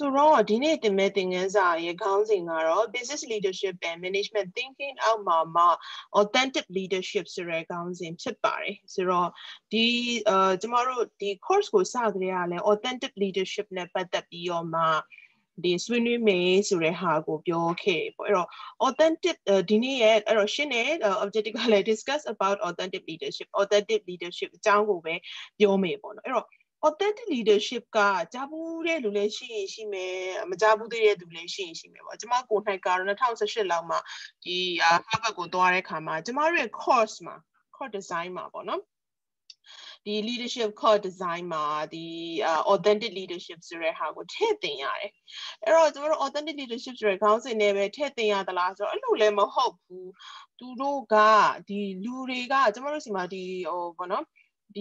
So raw dine the meeting is a counseling business leadership and management thinking out mama authentic leadership sure counseling chipari. So raw tomorrow the course goes authentic leadership ne patat your ma the swing me sure hago okay. Authentic dine shine objectively discuss about authentic leadership. Authentic leadership jango way your me authentic leadership ka jabu de lu le shi me ma jabu de du le shi me ba jama ko nai ka 2018လောက်မှာဒီ Harvard ကိုသွားတဲ့ခါမှာကျမတို့ရဲ့ course မှာ course design မှာပေါ့နော်ဒီ leadership course design မှာဒီ authentic leadership ဆိုတဲ့ဟာကိုထည့်သင်ရတယ်အဲ့တော့ကျမတို့ authentic leadership ဆိုတဲ့ခေါင်းစဉ်နဲ့ပဲထည့်သင်ရသလားဆိုတော့အဲ့လိုလည်းမဟုတ်ဘူးသူတို့ကဒီလူတွေကကျမတို့စီမှာဒီဟိုပေါ့နော်ဒီ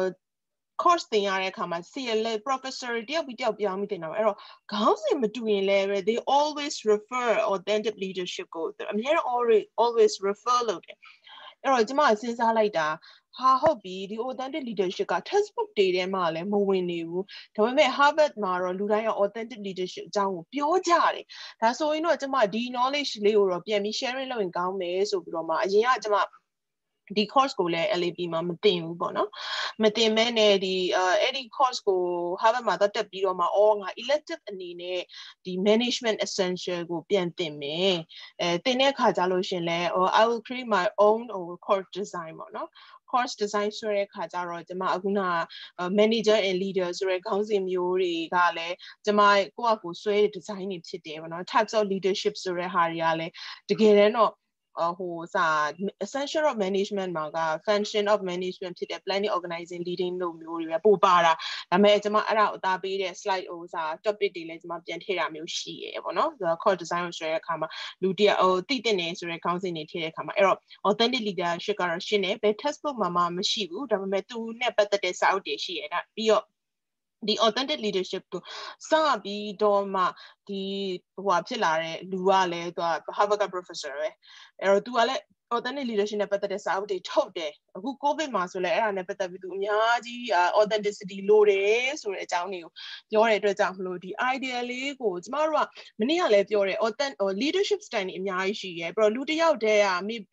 course သင်ရတဲ့အခါမှာ CLA professor တယောက်ပြီးတယောက်ပြောင်းပြီးသင်တာပဲအဲ့တော့ခေါင်းစဉ်မတူရင်လည်း they always refer authentic leadership ကိုအများကြီး always refer လုပ်တယ်အဲ့တော့ကျမစဉ်းစားလိုက်တာဟာဟုတ်ပြီဒီ authentic leadership က textbook တွေထဲမှာလည်းမဝင်နေဘူးဒါပေမဲ့ Harvard မှာတော့လူတိုင်းက authentic leadership အကြောင်းကိုပြောကြတယ်ဒါဆိုရင်တော့ကျမဒီ knowledge လေးကိုတော့ပြန်ပြီး sharing လုပ်ရင်ကောင်းမယ်ဆိုပြီးတော့မှအရင်ကကျမဒီ course ကိုလည်း LAB မှာမတင်ဘူးပေါ့နော်မတင်မဲနဲ့ဒီအဲ့ဒီ course ကို Harvard မှာတက်ပြီးတော့မှငါ elective အနေနဲ့ဒီ management essential ကိုပြန်တင်မယ်တင်တဲ့အခါကျလို့ရှင်လဲ I will create my own course design ပေါ့နော် course design ဆိုတဲ့အခါကျတော့ကျွန်မအခုန manager and leader ဆိုတဲ့ခေါင်းစဉ်မျိုးတွေကလည်းကျွန်မကိုယ့်အကူဆွဲတဲ့ design တွေဖြစ်တယ်ပေါ့နော် types of leadership ဆိုတဲ့ဟာတွေကလည်းတကယ်တမ်းတော့ဟိုစာ essential of management မှာက function of management ဖြစ်တဲ့ planning organizing leading လို့မျိုးတွေပဲပို့ပါတာဒါပေမဲ့ကျွန်မအဲ့ဒါကိုအသားပေးတဲ့ slide ဟိုစာ topic တွေလည်းကျွန်မပြန်ထည့်တာမျိုးရှိရပေါ့နော် course design ကိုဆွဲတဲ့အခါမှာလူတယောက်သိတဲ့နေဆိုတဲ့ခေါင်းစဉ်တွေထည့်တဲ့အခါမှာအဲ့တော့ authentic leadership ကတော့ရှင်းတယ်ဘယ် textbook မှာမရှိဘူးဒါပေမဲ့သူနဲ့ပတ်သက်တဲ့စာအုပ်တွေရှိရတာပြီးတော့ဒီ authentic leadership ကိုစပြီးတော့မှဒီဟိုဖြစ်လာတဲ့လူကလည်းသူက Harvard professor ပဲအဲ့တော့သူကလည်း authentic leadership နဲ့ပတ်သက်တဲ့စာအုပ်တွေထုတ်တယ်အခု COVID မှာဆိုလည်းအဲ့ဒါနဲ့ပတ်သက်ပြီးသူအများကြီး authenticity လိုတယ်ဆိုတဲ့အကြောင်းတွေကိုပြောတဲ့အတွက်ကြောင့်မလို့ဒီ idea လေးကိုကျမတို့ကမနေ့ကလည်းပြောတယ် leadership style တွေအများကြီးရှိရယ်ပြီးတော့လူတစ်ယောက်တည်းက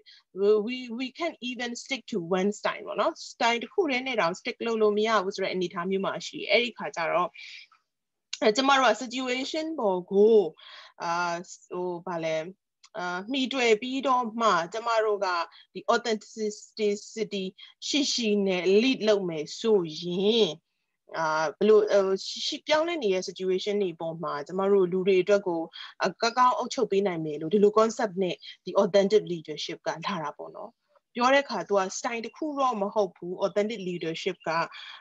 we can even stick to one style ပေါ့နော် style တစ်ခုတည်းနဲ့တောင် stick လုပ်လို့မရဘူးဆိုတဲ့အနေအထားမျိုးမှာရှိရယ်အဲ့ဒီခါကျတော့ကျမတို့က situation ပေါ်ကိုဟိုဗာလဲမှီတွေ့ပြီးတော့မှကျမတို့ကဒီ authenticity ရှိနဲ့ lead လုပ်မယ်ဆိုရင်ဘလို့ပြောင်းလဲနေတဲ့ situation တွေပေါ်မှာကျမတို့လူတွေအတွက်ကိုကောင်းအုပ်ချုပ်ပေးနိုင်မယ်လို့ဒီလို concept နဲ့ဒီ authentic leadership ကလာတာပေါ့နော်ပြောတဲ့အခါသူက style တစ်ခုတော့မဟုတ်ဘူး authentic leadership က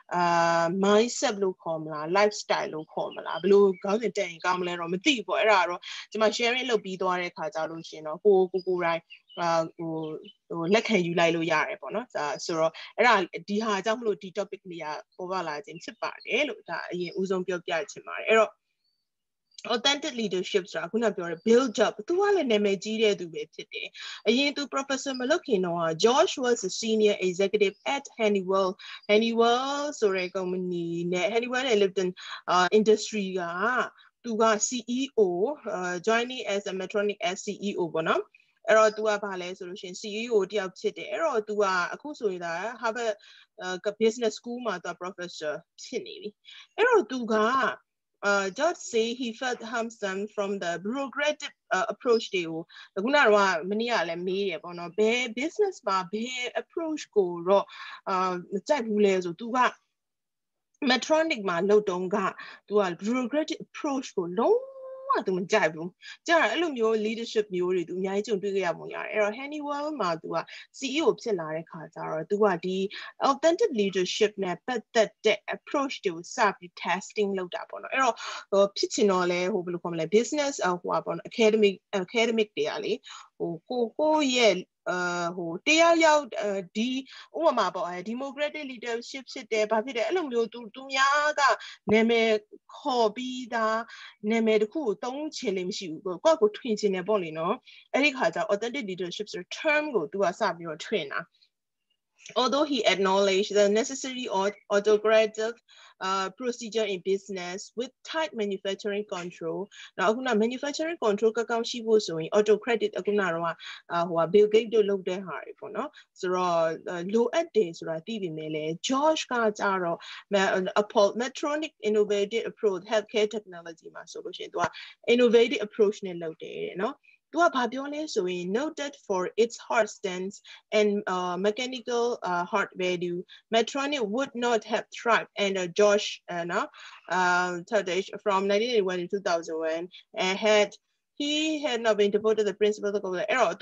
mindset လို့ခေါ်မလား lifestyle လို့ခေါ်မလားဘယ်လိုခေါင်းစဉ်တက်ရင်ကောင်းမလဲတော့မသိဘူးပေါ့အဲ့ဒါတော့ကျွန်မ sharing လုပ်ပြီးသွားတဲ့အခါကျလို့ရှင်တော့ကိုတိုင်းဟိုလက်ခံယူလိုက်လို့ရတယ်ပေါ့နော်ဆိုတော့အဲ့ဒါဒီဟာကြောင့်မလို့ဒီ topic လေးကပေါ်ပါလာခြင်းဖြစ်ပါတယ်လို့ဒါအရင်ဦးဆုံးပြောပြချင်ပါတယ်အဲ့တော့ authentic leadership ဆိုတာခုနပြောတဲ့ build up သူကလည်းနာမည်ကြီးတဲ့သူပဲဖြစ်တယ်အရင်သူ professor မလုပ်ခင်တော့ George was a senior executive at Honeywell ဆိုတဲ့ company နဲ့ Honeywell နဲ့ Lipton industry ကသူက CEO joining as a Medtronic as CEO ပေါ့နော်အဲ့တော့ तू ကဘာလဲဆိုလို့ရှိရင် CEO တယောက်ဖြစ်တယ်အဲ့တော့ तू ကအခုဆိုရင်ဒါ Harvard Business School မှာ तू professor ဖြစ်နေပြီအဲ့တော့ तू ကGeorge say he felt hamstrung from the bureaucratic approach တွေကိုခုနကတော့မနေ့ကလည်းမေးတယ်ပေါ့နော်ဘယ် business မှာဘယ် approach ကိုတော့မကြိုက်ဘူးလဲဆို तू က Medtronic မှာလုပ်တုန်းက तू က bureaucratic approach ကိုလုံးဝ तू မကြိုက်ဘူးကြာအဲ့လိုမျိုး leadership မျိုးတွေ तू အများကြီးကြုံတွေ့ခဲ့ရပုံရတယ်အဲ့တော့ Honeywell မှာ तू က CEO ဖြစ်လာတဲ့ခါကျတော့ तू ကဒီ authentic leadership နဲ့ပတ်သက်တဲ့ approach တွေကိုစပြီး testing လုပ်တာပေါ့နော်အဲ့တော့ဖြစ်ချင်တော့လဲဟိုဘယ်လိုခေါ်မလဲ business ဟိုပါပေါ့နော် academic တွေကလေဟိုကိုရဲ့ဟိုတရားရောက်ဒီဥပမာပေါ့ democratic leadership ဖြစ်တယ်ဘာဖြစ်တယ်အဲ့လိုမျိုးသူများကနာမည်ခေါ်ပြီးသားနာမည်တစ်ခုကိုသုံးချင်လို့မရှိဘူးကိုယ့်ကိုထွင်ချင်တယ်ပေါ့လေနော်အဲ့ဒီခါကျ authentic leadership ဆိုတဲ့ term ကိုသူကစပြီးတော့ထွင်တာ Although he acknowledged the necessary autocratic procedure in business with tight manufacturing control. Now, manufacturing control kakao shibu so autocratic akuna Bill Gates do look there hard no. So low at days TV mele Josh Kajaro Medtronic innovative approach healthcare technology solution to innovative approach ne low there no. So we noted for its hard stance and mechanical hard value, Medtronic would not have thrived. And Josh Tadej from 1981 to 2001 he had not been devoted to the principles of the error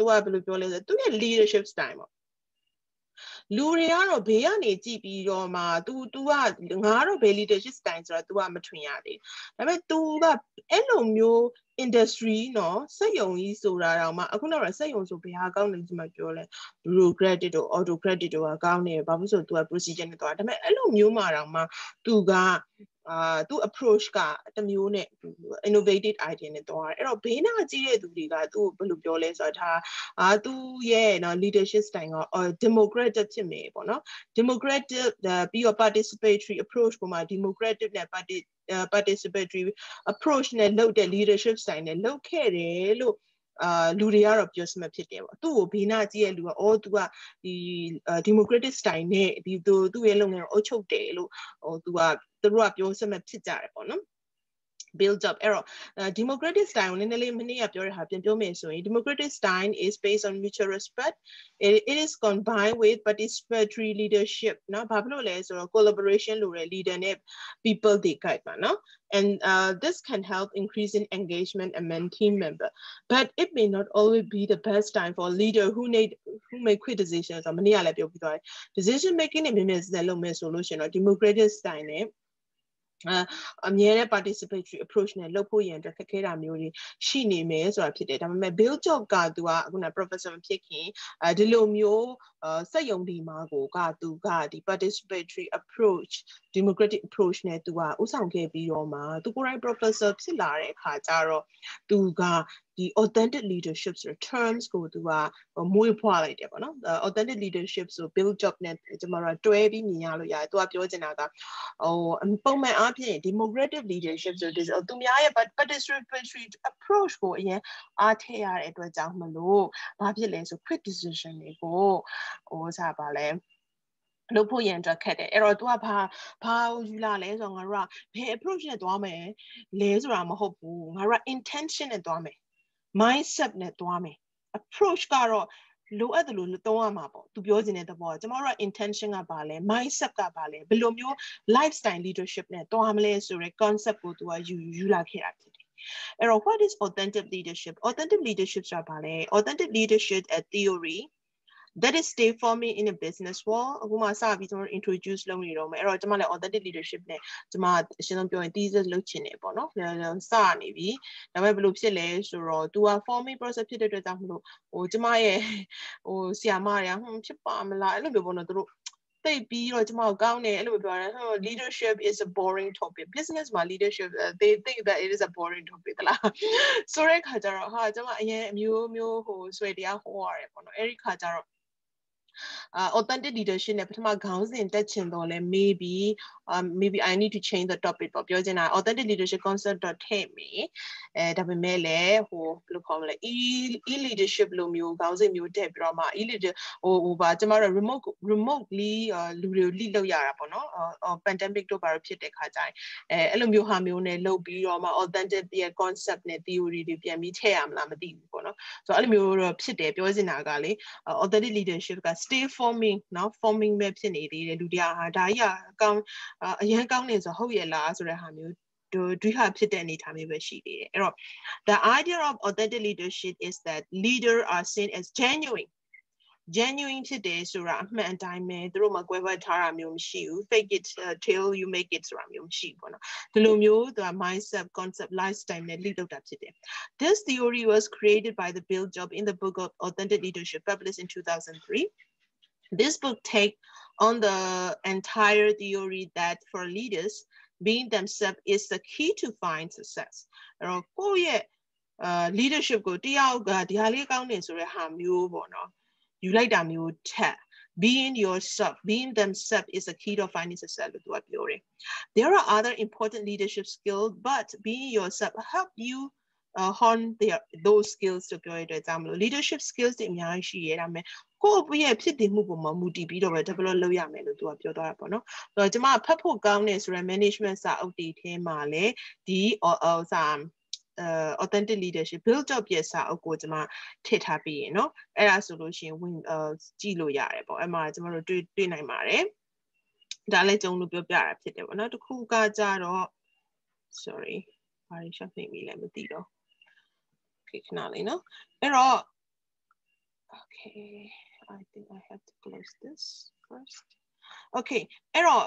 to leadership style. လူတွေကတော့ဘေးကနေကြည့်ပြီးတော့မှ तू ကငါတော့ဘယ် leadership style ဆိုတာ तू ကမထွင်ရသေးဒါပေမဲ့ तू ကအဲ့လိုမျိုး industry เนาะစက်ရုံကြီးဆိုတာတော့မှအခုတော့စက်ရုံဆိုဘယ်ဟာကောင်းလဲဒီမှာပြောလဲ bureaucratic တို့ autocratic တို့ကကောင်းနေဘာဖြစ်ဆို तू က procedure နဲ့သွားဒါပေမဲ့အဲ့လိုမျိုးမှာတော့မှ तू ကသူ approach ကတမျိုးနဲ့ innovative idea နဲ့တော့အဲ့တော့ဘေးနားကြီးတဲ့သူတွေကသူ့ဘယ်လိုပြောလဲဆိုတော့သူရဲ့နော် leadership style က democratic ဖြစ်မယ်ပေါ့နော် democratic ပြီးတော့ participatory approach ကိုမှ democratic နဲ့ participatory approach နဲ့လုပ်တဲ့ leadership style နဲ့လုပ်ခဲ့တယ်လို့လူတွေကတော့ပြောစမှဖြစ်တယ်ပေါ့သူ့ကိုဘေးနားကြီးရဲ့လူကသူကဒီ democratic style နဲ့ဒီသူ့ရဲ့လုပ်ငန်းကိုအုပ်ချုပ်တယ်လို့သူကသူတို့ကပြောစမှဖြစ်ကြတယ်ပေါ့နော် build up error democratic style နည်းနည်းလေးမနေ့ကပြောရတာပြန်ပြောမယ်ဆိုရင် democratic style is based on mutual respect it is combined with participatory leadership เนาะဘာဖြစ်လို့လဲဆိုတော့ collaboration လို့ရ leader နဲ့ people တွေ guide ပါเนาะ and this can help increase in engagement among team member but it may not always be the best time for a leader who make quick decisions မနေ့ကလည်းပြောပြီးသွားတယ် decision making နဲ့မြင်မြင်စတဲ့လုပ်မယ်ဆိုလို့ရှိရင်တော့ democratic style နဲ့အမြဲတမ်း participatory approach နဲ့လုပ်ဖို့ရန်အတွက်ခက်ခဲတာမျိုးတွေရှိနေမယ်ဆိုတာဖြစ်တယ်ဒါပေမဲ့ Bill Job ကသူကအခုန professor မဖြစ်ခင်ဒီလိုမျိုးစက်ရုံဒီမှာကိုသူကဒီ participatory approach democratic approach နဲ့သူကဥဆောင်ခဲ့ပြီးတော့မှသူကိုယ်တိုင် professor ဖြစ်လာတဲ့အခါကျတော့သူကဒီ authentic leadership ဆိုတဲ့ terms ကိုသူကမွေးဖွားလိုက်တယ်ပေါ့နော် authentic leadership ဆို Bill Job နဲ့ကျွန်တော်တို့တွဲပြီးမြင်ရလို့ရတယ်သူကပြောချင်တာကပုံမှန်အားဖြင့် democratic leadership ဆိုသူများရဲ့ participatory approach ကိုအရင်အားထည့်ရတဲ့အတွက်ကြောင့်မလို့ဘာဖြစ်လဲဆို quick decision တွေကိုစားပါလဲလုပ်ဖို့ရန်အတွက်ခက်တယ်အဲ့တော့ तू ကဘာယူလာလဲဆိုတော့ငါတို့ကဘယ် approach နဲ့သွားမယ်လဲဆိုတာမဟုတ်ဘူးငါတို့က intention နဲ့သွားမယ် mindset နဲ့သွားမယ် approach ကတော့လိုအပ်တယ်လို့သုံးရမှာပေါ့သူပြောနေတဲ့သဘောကျွန်တော်တို့က intention ကပါလဲ mindset ကပါလဲဘယ်လိုမျိုး lifestyle leadership နဲ့သွားမလဲဆိုတဲ့ concept ကိုသူကယူလာခဲ့တာဖြစ်တယ်အဲ့တော့ what is authentic leadership authentic leadership ဆိုတာပါလဲ authentic leadership a theory that is stay forming in a business world အခုမှစပြီးကျွန်တော် introduce လုပ်နေတော့မယ်အဲ့တော့ကျွန်မလည်း authentic leadership နဲ့ကျွန်မအရှင်းဆုံးပြောရင် thesis လုပ်ချင်တယ်ပေါ့နော်စနေပြီဒါပေမဲ့ဘယ်လိုဖြစ်လဲဆိုတော့ तू က forming process ဖြစ်တဲ့အတွက်ကြောင့်မလို့ကျွန်မရဲ့ဆရာမတွေကဖြစ်ပါမလားအဲ့လိုမျိုးပေါ့နော်သူတို့သိပြီးတော့ကျွန်မကိုကောင်းတယ်အဲ့လိုပြောတာ leadership is a boring topic business မှာ leadership they think that it is a boring topic တလားဆိုတဲ့ခါကျတော့ကျွန်မအရင်အမျိုးဆွေတရားဟောရတယ်ပေါ့နော်အဲ့ဒီခါကျတော့authentic leadership နဲ့ပထမခေါင်းစဉ်တက်ချင်တော့လဲ maybe I need to change the topic ပေါ့ပြောချင်တာ authentic leadership concept တော့ထည့်မယ်ဒါပေမဲ့လည်းဘယ်လိုခေါ်မလဲ e leadership လိုမျိုးခေါင်းစဉ်မျိုးတက်ပြီးတော့မှ e leader ကျမတို့ remotely လူတွေကို lead လုပ်ရတာပေါ့နော်pandemic တို့ဘာလို့ဖြစ်တဲ့ခါကျရင်အဲ့လိုမျိုးဟာမျိုးနဲ့လုပ်ပြီးတော့မှ authentic ရဲ့ concept နဲ့ theory တွေပြန်ပြီးထည့်ရမလားမသိဘူးပေါ့နော်ဆိုတော့အဲ့လိုမျိုးတော့ဖြစ်တယ်ပြောချင်တာကလေ authentic leadership က stay forming เนาะ forming ပဲဖြစ်နေသေးတယ်လူတွေကဒါကြီးအကောင်းအရန်ကောင်းနေဆိုဟုတ်ရဲ့လားဆိုတဲ့ဟာမျိုးဒွိဟဖြစ်တဲ့အနေအထားမျိုးပဲရှိသေးတယ်အဲ့တော့ the idea of authentic leadership is that leaders are seen as genuine ဖြစ်တယ်ဆိုတာအမှန်အတိုင်းပဲသူတို့မှာကွဲကွဲထားတာမျိုးမရှိဘူး fake it till you make it ဆိုတာမျိုးမရှိဘူးပေါ့နော်ဒီလိုမျိုးသူက mindset concept lifestyle နဲ့ lead လုပ်တာဖြစ်တယ် this theory was created by the Bill Job in the book of authentic leadership published in 2003 this book take on the entire theory that for leaders being themselves is the key to find success အဲ့တော့ကိုယ့်ရဲ့ leadership ကိုတယောက်ကဒီဟာလေးကောင်းနေဆိုတဲ့ဟာမျိုးပေါ့နော်ယူလိုက်တာမျိုးထက် being yourself, being themselves is a key to finding success with what you're doing. There are other important leadership skills, but being yourself help you hone those skills to go into example. Leadership skills တွေအများကြီးရှိရတာမယ်ကိုယ့်ရဲ့ဖြစ်တည်မှုပုံမှာမူတည်ပြီးတော့ပဲ develop လုပ်ရမယ်လို့သူကပြောသွားတာပေါ့နော်ဆိုတော့ကျွန်မဖတ်ဖို့ကောင်းတယ်ဆိုရယ် management စာအုပ်တွေထဲမှာလည်းဒီauthentic leadership build up ရဲ့စာအုပ်ကိုကျွန်မထည့်ထားပြီးရင်เนาะအဲ့ဒါဆိုလို့ရှိရင်ဝင်ကြည့်လို့ရတယ်ပေါ့အဲ့မှာကျွန်တော်တို့တွေ့နိုင်ပါတယ်ဒါလည်းကျုံလို့ပြောပြတာဖြစ်တယ်ပေါ့နော်တစ်ခုကကြတော့ sorry ဘာလို့ရှောက်နေပြီလဲမသိတော့ okay ခဏလေးเนาะအဲ့တော့ okay I think I have to close this first okay အဲ့တော့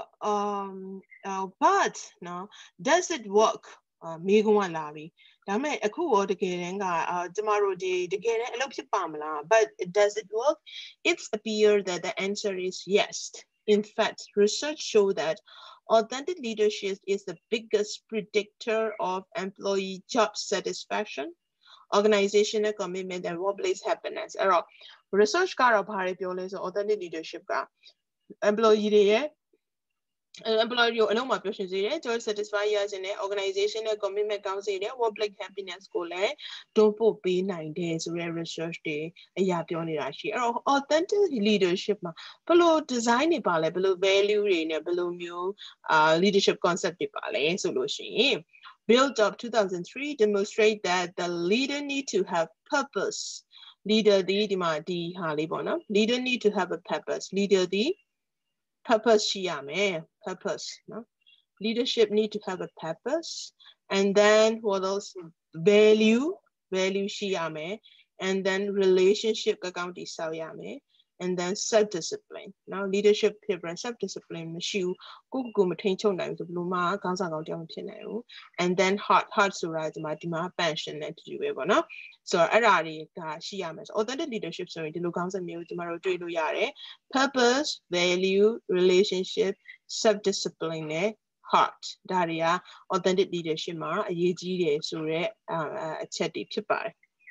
but no does it work မိကုန်းကလာပြီဒါပေမဲ့အခုရောတကယ်တမ်းကကျမတို့ဒီတကယ်တမ်းအလုပ်ဖြစ်ပါမလား but does it work it's appear that the answer is yes in fact research show that authentic leadership is the biggest predictor of employee job satisfaction organizational commitment and workplace happiness အဲ့တော့ research ကတော့ဘာတွေပြောလဲဆို authentic leadership က employee တွေရဲ့employee ကိုအလုံးမှာပြောရှင်စေတယ် job satisfy ရခြင်းနဲ့ organizational commitment ကောင်းစေတယ် workplace happiness ကိုလည်းတွန်းပို့ပေးနိုင်တယ်ဆိုတဲ့ research တွေအရာပြောနေတာရှိအဲ့တော့ authentic leadership မှာဘယ်လို design တွေပါလဲဘယ်လို value တွေနဲ့ဘယ်လိုမျိုးleadership concept တွေပါလဲဆိုလို့ရှိရင်Build Up 2003 demonstrate that the leader need to have purpose. Leader ဒီမှာဒီဟာလေးပေါ့နော် Leader need to have a purpose. Leader ဒီ purpose ရှိရမယ် purpose နော် Leadership need to have a purpose. And then what else? Value ရှိရမယ် And then relationship ကကောင်းတည်ဆောက်ရမယ်And then self-discipline. Now leadership ဖြစ်ပြီး self-discipline မရှိဘူးကိုမထိန်ချုပ်နိုင်ဘူးဆိုဘယ်လိုမှခေါင်းဆောင်ကောင်းတယောက်မဖြစ်နိုင်ဘူး And then heart ဆိုတာဒီမှာ passion နဲ့တူပဲပေါ့နော်ဆိုတော့အဲ့ဒါတွေကရှိရမယ်ဆို authentic leadership ဆိုရင်ဒီလိုခေါင်းစဉ်မျိုးကျမတို့တွေ့လို့ရတယ် purpose value relationship self-discipline နဲ့ heart ဒါတွေက authentic leadership မှာအရေးကြီးတယ်ဆိုတဲ့အချက်တွေဖြစ်ပါတယ်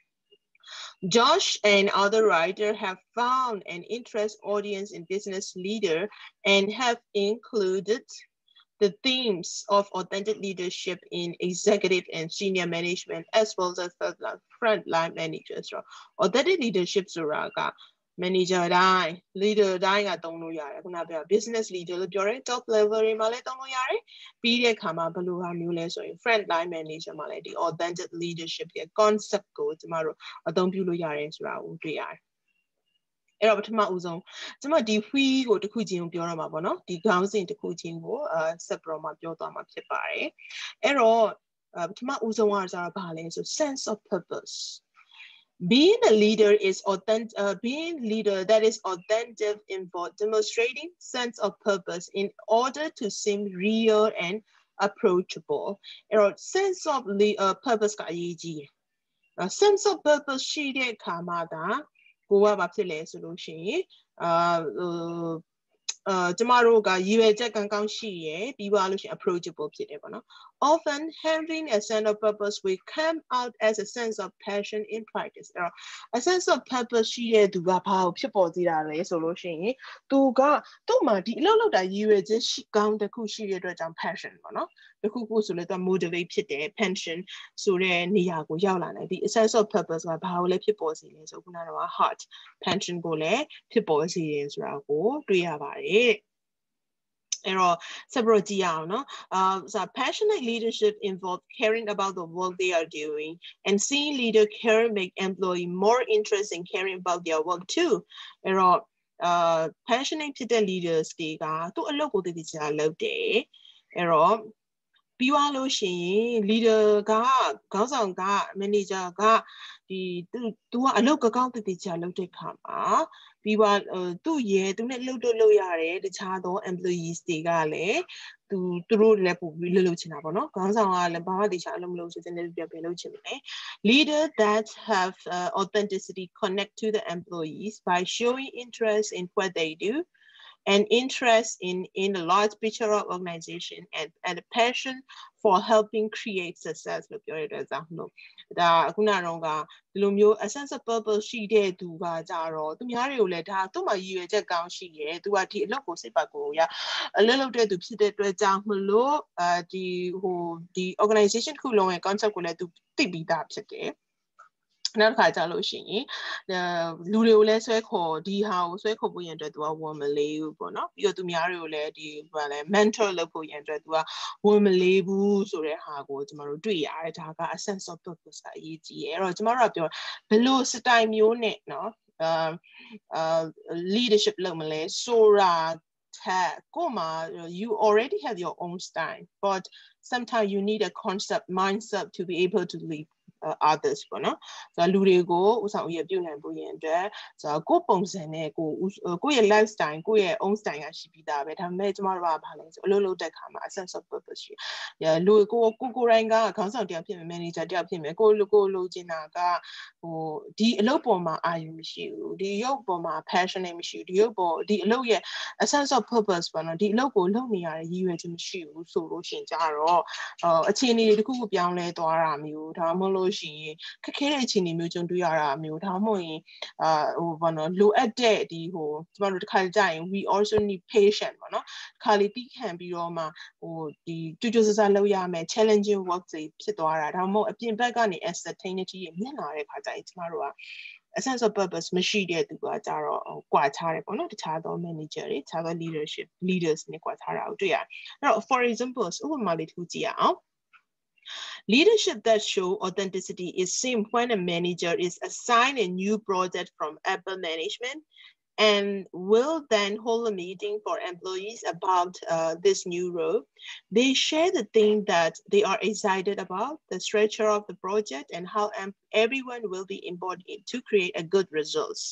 Josh and other writers have found an interest audience in business leader and have included the themes of authentic leadership in executive and senior management as well as frontline managers. Authentic leadership ဆိုတာက manager တိုင်း leader တိုင်းကသုံးလို့ရတယ်ခုနပြော business leader လို့ပြောတယ် top level တွေမှာလည်းသုံးလို့ရတယ်ပြီးတဲ့အခါမှာဘယ်လိုဟာမျိုးလဲဆိုရင် frontline manager မှာလည်းဒီ authentic leadership ရဲ့ concept ကိုကျမတို့အသုံးပြုလို့ရတယ်ဆိုတာကိုတွေ့ရတယ်အဲ့တော့ပထမဦးဆုံးကျမဒီ wheel ကိုတစ်ခုချင်းပြောရမှာပေါ့နော်ဒီခေါင်းစဉ်တစ်ခုချင်းကိုဆက်ပြီးတော့မှပြောသွားမှာဖြစ်ပါတယ်အဲ့တော့ပထမဦးဆုံးကကျတော့ဘာလဲဆို sense of purpose Being a leader is authentic. Being leader that is authentic involves demonstrating sense of purpose in order to seem real and approachable. Sense of purpose ကအရေးကြီးတယ်။ sense of purpose ရှိတဲ့အခါမှာဒါကိုကဘာဖြစ်လဲဆိုလို့ရှိရင်ကျမတို့ကရည်ရွယ်ချက်ကကောင်းရှိရယ်ပြီးပါလို့ရှိရင် approachable ဖြစ်တယ်ပေါ့နော် Often having a sense of purpose will come out as a sense of passion in practice အဲ့တော့ a sense of purpose ရှိတဲ့သူကဘာကိုဖြစ်ပေါ်စေတာလဲဆိုလို့ရှိရင်သူ့မှာဒီအလုပ်လုပ်တာရည်ရွယ်ချက်ရှိကောင်းတစ်ခုရှိတဲ့အတွက်ကြောင့် passion ပေါ့နော်တစ်ခုခုဆိုလဲသူ motivate ဖြစ်တယ် passion ဆိုတဲ့နေရာကိုရောက်လာတယ်ဒီ sense of purpose ကဘာကိုလဲဖြစ်ပေါ်စေလဲဆိုခုနကတော့ heart passion ကိုလည်းဖြစ်ပေါ်စေတယ်ဆိုတာကိုတွေ့ရပါတယ်အဲ့တော့ဆက်ပြီးကြည့်ရအောင်နော်so passionate leadership involves caring about the work they are doing and seeing leader care make employee more interested in caring about their work too အဲ့တော့passionate ဖြစ်တဲ့ leaders တွေကသူ့အလုပ်ကိုတည်တည်ချာလုပ်တယ်အဲ့တော့ပြီးသွားလို့ရှိရင် leader ကခေါင်းဆောင်က manager ကဒီသူကအလုပ်ကောင်းတည်တည်ချာလုပ်တဲ့ခါမှာပြီးသွားသူနဲ့လုပ်ရတယ်တခြားသော employees တွေကလည်းသူတို့လည်းပို့ပြီးလုပ်ချင်တာပေါ့နော်ခေါင်းဆောင်ကလည်းဘာမှတခြားအလုပ်မလုပ်ဆိုတဲ့လည်းပြန်လုပ်ချင်တယ် leader that have authenticity connect to the employees by showing interest in what they do an interest in the large picture of organization and a passion for helping create success လို့ပြောရတဲ့ကြောင့်လို့ဒါခုနကတော့ဒီလိုမျိုး a sense of purpose ရှိတဲ့သူကကြတော့သူများတွေကိုလည်းဒါသူ့မှာရည်ရွယ်ချက်ကောင်းရှိရဲ့သူကဒီအလုပ်ကိုစိတ်ပါကိုရအလုပ်လုပ်တဲ့သူဖြစ်တဲ့အတွက်ကြောင့်မလို့ဒီ organization တစ်ခုလုံးရဲ့ concept ကိုလည်းသူသိပြီးသားဖြစ်တယ်နောက်တစ်ခါကြာလို့ရှိရင်လူတွေကိုလည်းဆွဲခေါ်ဒီဟာကိုဆွဲခေါ်ဖို့ရန်အတွက်သူကဝန်မလေးဘူးပေါ့နော်ပြီးတော့သူများတွေကိုလည်းဒီဘာလဲ mentor လုပ်ဖို့ရန်အတွက်သူကဝန်မလေးဘူးဆိုတဲ့ဟာကိုကျမတို့တွေ့ရတယ်ဒါက a sense of purpose အရေးကြီးတယ်အဲ့တော့ကျမတို့ကပြောဘယ်လို style မျိုးနဲ့နော်leadership လုပ်မလဲဆိုတာyou already have your own style but sometimes you need a concept mindset to be able to lead others ပေါ့နော်ဆိုတော့လူတွေကိုဥဆောင်ရပြုနိုင်ဖို့ရန်အတွက်ဆိုတော့ကိုယ်ပုံစံနဲ့ကိုယ့်ရဲ့ lifestyle ကိုယ့်ရဲ့ own style ကရှိပြီးသားပဲဒါပေမဲ့ကျမတို့ကဘာလဲဆိုအလုပ်လုပ်တဲ့ခါမှာ a sense of purpose ရှိလူကိုယ်တိုင်ကခေါင်းဆောင်တယောက်ဖြစ်မယ် manager တယောက်ဖြစ်မယ်ကိုလိုချင်တာကဒီအလုပ်ပေါ်မှာအာရုံမရှိဘူးဒီရုပ်ပေါ်မှာ passionate မရှိဘူးဒီအလုပ်ရဲ့ a sense of purpose ပေါ့နော်ဒီအလုပ်ကိုလုပ်နေရတဲ့ရည်ရွယ်ချက်မရှိဘူးဆိုလို့ရှိရင်ကြတော့အခြေအနေတွေတစ်ခုခုပြောင်းလဲသွားတာမျိုးဒါမှမဟုတ်လို့ရှိရင်ခက်ခဲတဲ့အခြေအနေမျိုးကြုံတွေ့ရတာမျိုးဒါမှမဟုတ်ရင်ဘာနော်လိုအပ်တဲ့ဒီကျမတို့တစ်ခါကြာရင် we also need patient ပေါ့နော်ခါလေးတီးခံပြီးတော့မှဒီကြိုးစားလုပ်ရမယ် challenging work တွေဖြစ်သွားတာဒါမှမဟုတ်အပြင်ဘက်ကနေ uncertainty တွေမြင်လာတဲ့ခါကျရင်ကျမတို့ကa sense of purpose မရှိတဲ့သူကကြတော့ကွာခြားတယ်ပေါ့နော်တခြားသော manager တွေတခြားသော leaders နဲ့ကွာခြားတာကိုတွေ့ရတယ်အဲ့တော့ for example ဥပမာလေးတစ်ခုကြည့်ရအောင်Leadership that show authenticity is seen when a manager is assigned a new project from upper management and will then hold a meeting for employees about this new role. They share the thing that they are excited about, the structure of the project, and how everyone will be embodied to create a good results.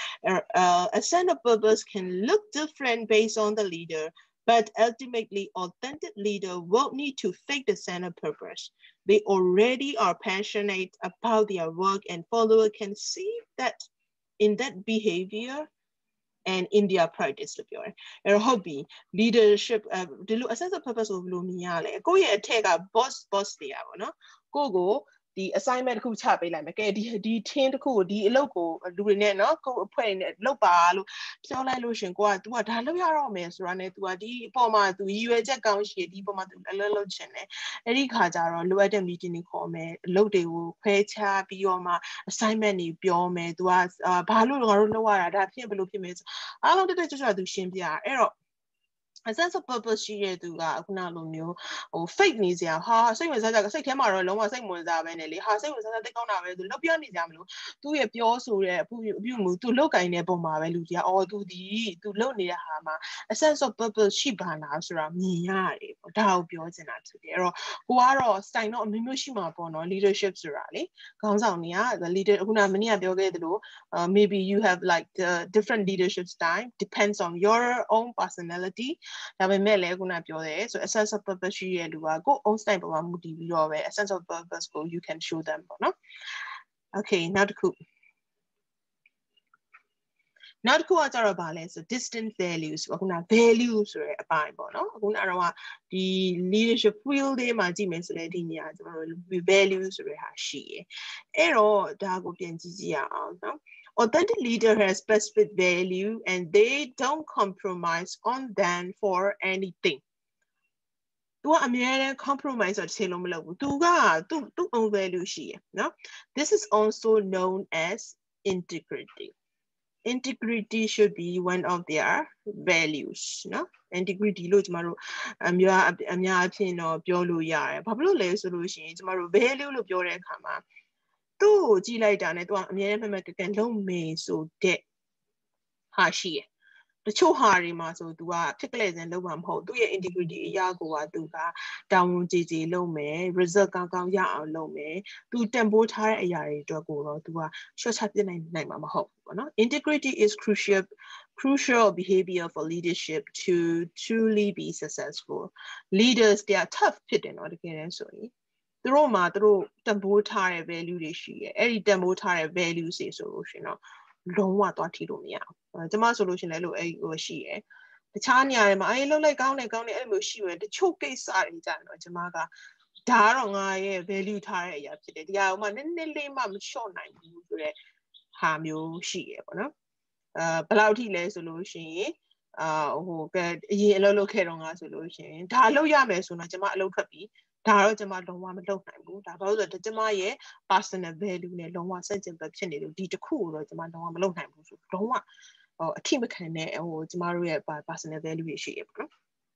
A sense of purpose can look different based on the leader, but ultimately, authentic leader won't need to fake the sense of purpose. They already are passionate about their work, and followers can see that in that behavior and in their practice လို့ပြောတယ်။အဲ့တော့ဟုတ်ပြီ leadership ဒီလို a sense of purpose ကိုဘယ်လိုမြင်ရလဲ။ကိုယ့်ရဲ့အထက်က boss တွေကပေါ့နော်။ကိုဒီ assignment တစ်ခုချပေးလိုက်မယ်။ကဲဒီ team တစ်ခုကိုဒီအလုပ်ကိုလူတွေနဲ့နော်ကိုယ့်အဖွဲ့တွေနဲ့လုပ်ပါလို့ပြောလိုက်လို့ရှင်ကိုက तू ကဒါလုပ်ရတော့မယ်ဆိုတာနဲ့ तू ကဒီအပေါ်မှာ तू ရည်ရွယ်ချက်ကောင်းရှိတယ်ဒီအပေါ်မှာ तू အလုပ်ချင်တယ်။အဲ့ဒီခါကျတော့လိုအပ်တဲ့ meeting တွေခေါ်မယ်။အလုပ်တွေကိုခွဲခြားပြီးတော့မှ assignment တွေပြောမယ်။ तू ကဘာလို့ငါတို့လုပ်ရတာဒါဖြစ်ဘယ်လိုဖြစ်မလဲအားလုံးတက်ကြွကြွ तू ရှင်းပြရအဲ့တော့a sense of purpose ရှိတဲ့သူကခုနလိုမျိုးfake နေစရာဟာစိတ်ဝင်စားကြစိတ်ထဲမှာတော့လုံးဝစိတ်ဝင်စားပဲနဲ့လေဟာစိတ်ဝင်စားသိကောင်းတာပဲသူလုပ်ပြနေကြမလို့သူ့ရဲ့ပြောဆိုတဲ့အပြုမှုသူလုတ်ကင်တဲ့ပုံမှာပဲလူကြီးကသူလုတ်နေတဲ့ဟာမှာ a sense of purpose ရှိပါလားဆိုတာမြင်ရတယ်ပေါ့ဒါကိုပြောချင်တာဖြစ်တယ်အဲ့တော့ကိုကတော့ style တော့အမျိုးမျိုးရှိမှာပေါ့နော် leadership ဆိုတာလေခေါင်းဆောင်တွေက leader ခုနမနေ့ကပြောခဲ့သလိုmaybe you have like different leadership style depends on your own personalityဒါပေမဲ့လည်းခုနပြောတယ်ဆို a sense of purpose ရှိရလူကကို own style ပေါ်မှာမူတည်ပြီးတော့ပဲ a sense of purpose ကို you can show them ပေါ့နော် okay နောက်တစ်ခုကကြတော့ဗာလဲဆို distant values ပေါ့ခုန value ဆိုတဲ့အပိုင်းပေါ့နော်ခုနကတော့ဒီ leadership field တွေမှာကြည့်မယ်ဆိုလဲဒီနေရာကျွန်တော်တို့ value ဆိုတဲ့ဟာရှိရယ်အဲ့တော့ဒါကိုပြန်ကြည့်ရအောင်နော်Authentic leader has specific value and they don't compromise on them for anything. သူကအမြဲတမ်း compromise ဆိုတဲ့လုံးမလုပ်ဘူးသူကသူ့ own value ရှိရယ်နော် This is also known as integrity. Integrity should be one of their values နော် integrity လို့ကျမတို့အများအဖြစ်တော့ပြောလို့ရတယ်ဘာဖြစ်လို့လဲဆိုလို့ရှိရင်ကျမတို့ value လို့ပြောတဲ့အခါမှာသူ့ကိုကြည့်လိုက်တာနဲ့သူကအမြဲတမ်းမှတ်ကလုံးမေဆိုတဲ့ဟာရှိရယ်တချို့ဟာတွေမှာဆိုသူကဖြစ်ကလေးစင်လုံးမှာမဟုတ်သူ့ရဲ့ integrity အရာကိုကသူကတောင်းဝန်ကြည်ကြည်လုပ်မယ် result ကောင်းရအောင်လုပ်မယ်သူတန်ဖိုးထားတဲ့အရာတွေအတွက်ကိုတော့သူက short ချပြနိုင်မှာမဟုတ်ဘူးပေါ့နော် integrity is crucial behavior for leadership to truly be successful leaders they are tough ဖြစ်တယ်နော်တကယ်တမ်းဆိုရင်သူတို့မှာသူတို့တန်ဖိုးထားတဲ့ value တွေရှိရယ်အဲ့ဒီတန်ဖိုးထားတဲ့ value တွေဆိုလို့ရှင်တော့လုံးဝသွားထိလို့မရဘူးကျွန်မဆိုလို့ရှင်လည်းလို့အဲ့ရှိရယ်တခြားနေရာတွေမှာအေးလှုပ်လိုက်ကောင်းတယ်အဲ့လိုရှိတယ်တချို့ကိစ္စတွေကြတော့ကျမကဒါကတော့ငါရဲ့ value ထားတဲ့အရာဖြစ်တယ်ဒီဟာကမှနည်းနည်းလေးမှမလျှော့နိုင်ဘူးဆိုတဲ့ဟာမျိုးရှိရပေါ့နော်ဘယ်လောက်ထိလဲဆိုလို့ရှိရင်ဟိုအရင်အလုပ်လုပ်ခဲ့တော့ငါဆိုလို့ရှိရင်ဒါလုပ်ရမယ်ဆိုတော့ကျမအလုပ်ထွက်ပြီးဒါတော့ကျမလုံးဝမလုပ်နိုင်ဘူးဒါဘာလို့ဆိုတော့ကျမရဲ့ personal value နဲ့လုံးဝဆန့်ကျင်ဘက်ဖြစ်နေလို့ဒီတစ်ခုကိုတော့ကျမလုံးဝမလုပ်နိုင်ဘူးဆိုလုံးဝအထိမခံတဲ့ကျမတို့ရဲ့ personal value တွေရှိရပေါ့နော်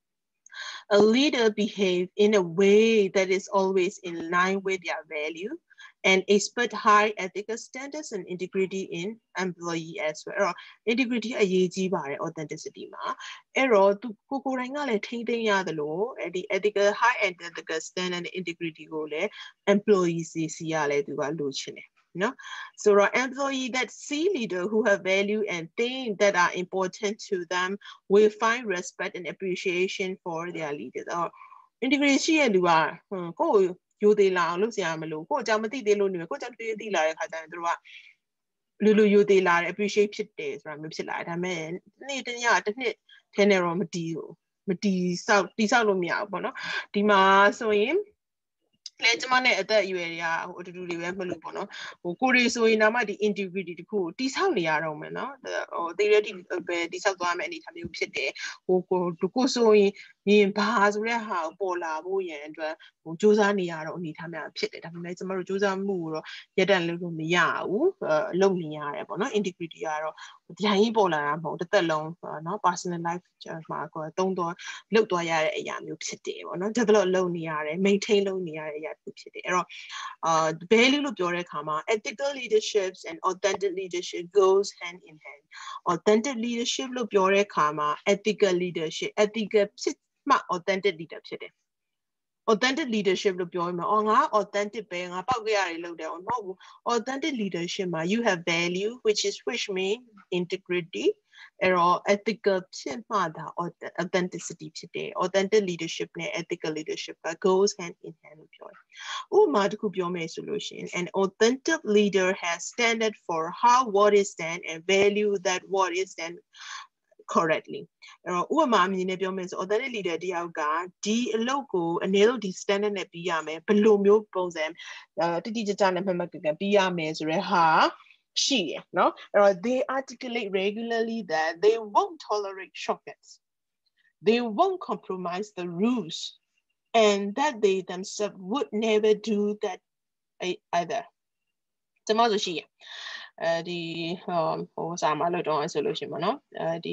A leader behave in a way that is always in line with their value and expect high ethical standards and integrity in employee as well. Integrity အရေးကြီးပါတယ် authenticity မှာအဲ့တော့သူကိုယ်တိုင်ကလည်းထိန်းသိမ်းရတယ်လို့အဲ့ဒီ ethical high ethical standard and integrity ကိုလည်း employees စီကလည်းသူကလိုချင်တယ်No, so employee that see leader who have value and things that are important to them will find respect and appreciation for their leaders. Or integration ရဲ့လူကကိုယ်ယူသေးလာအောင်လုပ်စရာမလိုကိုယ်အကြောင်းမသိသေးလို့နေကိုယ်အကြောင်းသိလာတဲ့ခါကျရင်တို့ကလူယူသေးလာတယ် appreciate ဖြစ်တယ်ဆိုတာမျိုးဖြစ်လာတယ်ဒါပေမဲ့နေ့တနေ့တစ်နှစ်ထဲနဲ့တော့မတီးဘူးမတီးဆောက်လို့မရဘူးပေါ့နော်ဒီမှာဆိုရင်လဲကျမနဲ့အသက်အရွယ်တွေကဟိုအတူတူတွေပဲမလို့ပေါ့နော်ဟိုကိုရီဆိုရင်တော့မှဒီ integrity တခုတိဆောက်နေရတော့မယ်နော်ဟို theory ပဲတိဆောက်သွားမယ်အနေထားမျိုးဖြစ်တယ်ဟိုကိုဆိုရင်ဘာဆိုတဲ့ဟာကိုပေါ်လာဖို့ရန်အတွက်ဟိုစူးစမ်းနေရတော့အနေထားများဖြစ်တယ်ဒါပေမဲ့ကျမတို့စူးစမ်းမှုကိုတော့ရက်တန့်လုပ်လို့မရဘူးလုပ်နေရတယ်ပေါ့နော် integrity ကတော့ဒီတိုင်းကြီးပေါ်လာတာမဟုတ်တစ်သက်လုံးနော် personal life မှာကိုသုံးတော့လုပ်သွားရတဲ့အရာမျိုးဖြစ်တယ်ပေါ့နော် develop လုပ်နေရတယ် maintain လုပ်နေရတဲ့အရာဖြစ်တယ်အဲ့တော့value လို့ပြောတဲ့အခါမှာ ethical leaderships and authentic leadership goes hand in hand authentic leadership လို့ပြောတဲ့အခါမှာ ethical leadership ethical ဖြစ်မှ authentic leader ဖြစ်တယ် authentic leadership လို့ပြောရင်ငါ authentic ပဲငါပောက်ကြရတယ်လို့တယ်မဟုတ်ဘူး authentic leadership မှာ you have value which mean integrity error ethical ဖြစ်မှသာ authenticity ဖြစ်တယ် authentic leadership နဲ့ ethical leadership goes hand in hand လို့ပြောတယ်ဥပမာတစ်ခုပြောမယ်ဆိုလို့ရှိရင် an authentic leader has standard for how what is stand and value that what is stand correctly အဲ့တော့ဥပမာအမြင်နဲ့ပြောမယ်ဆို authentic leader တယောက်ကဒီအလုပ်ကိုအနည်းဆုံးဒီ standard နဲ့ပြီးရမယ်ဘယ်လိုမျိုးပုံစံတိတိကျကျနဲ့မှတ်မှတ်ကန်ကန်ပြီးရမယ်ဆိုတဲ့ဟာရှိရနော်အဲ့တော့ they articulate regularly that they won't tolerate shortcuts they won't compromise the rules and that they themselves would never do that either ကျမဆိုရှိရဒီဟိုစာမလို့တော့ဆိုလို့ရှိရင်ပေါ့နော်ဒီ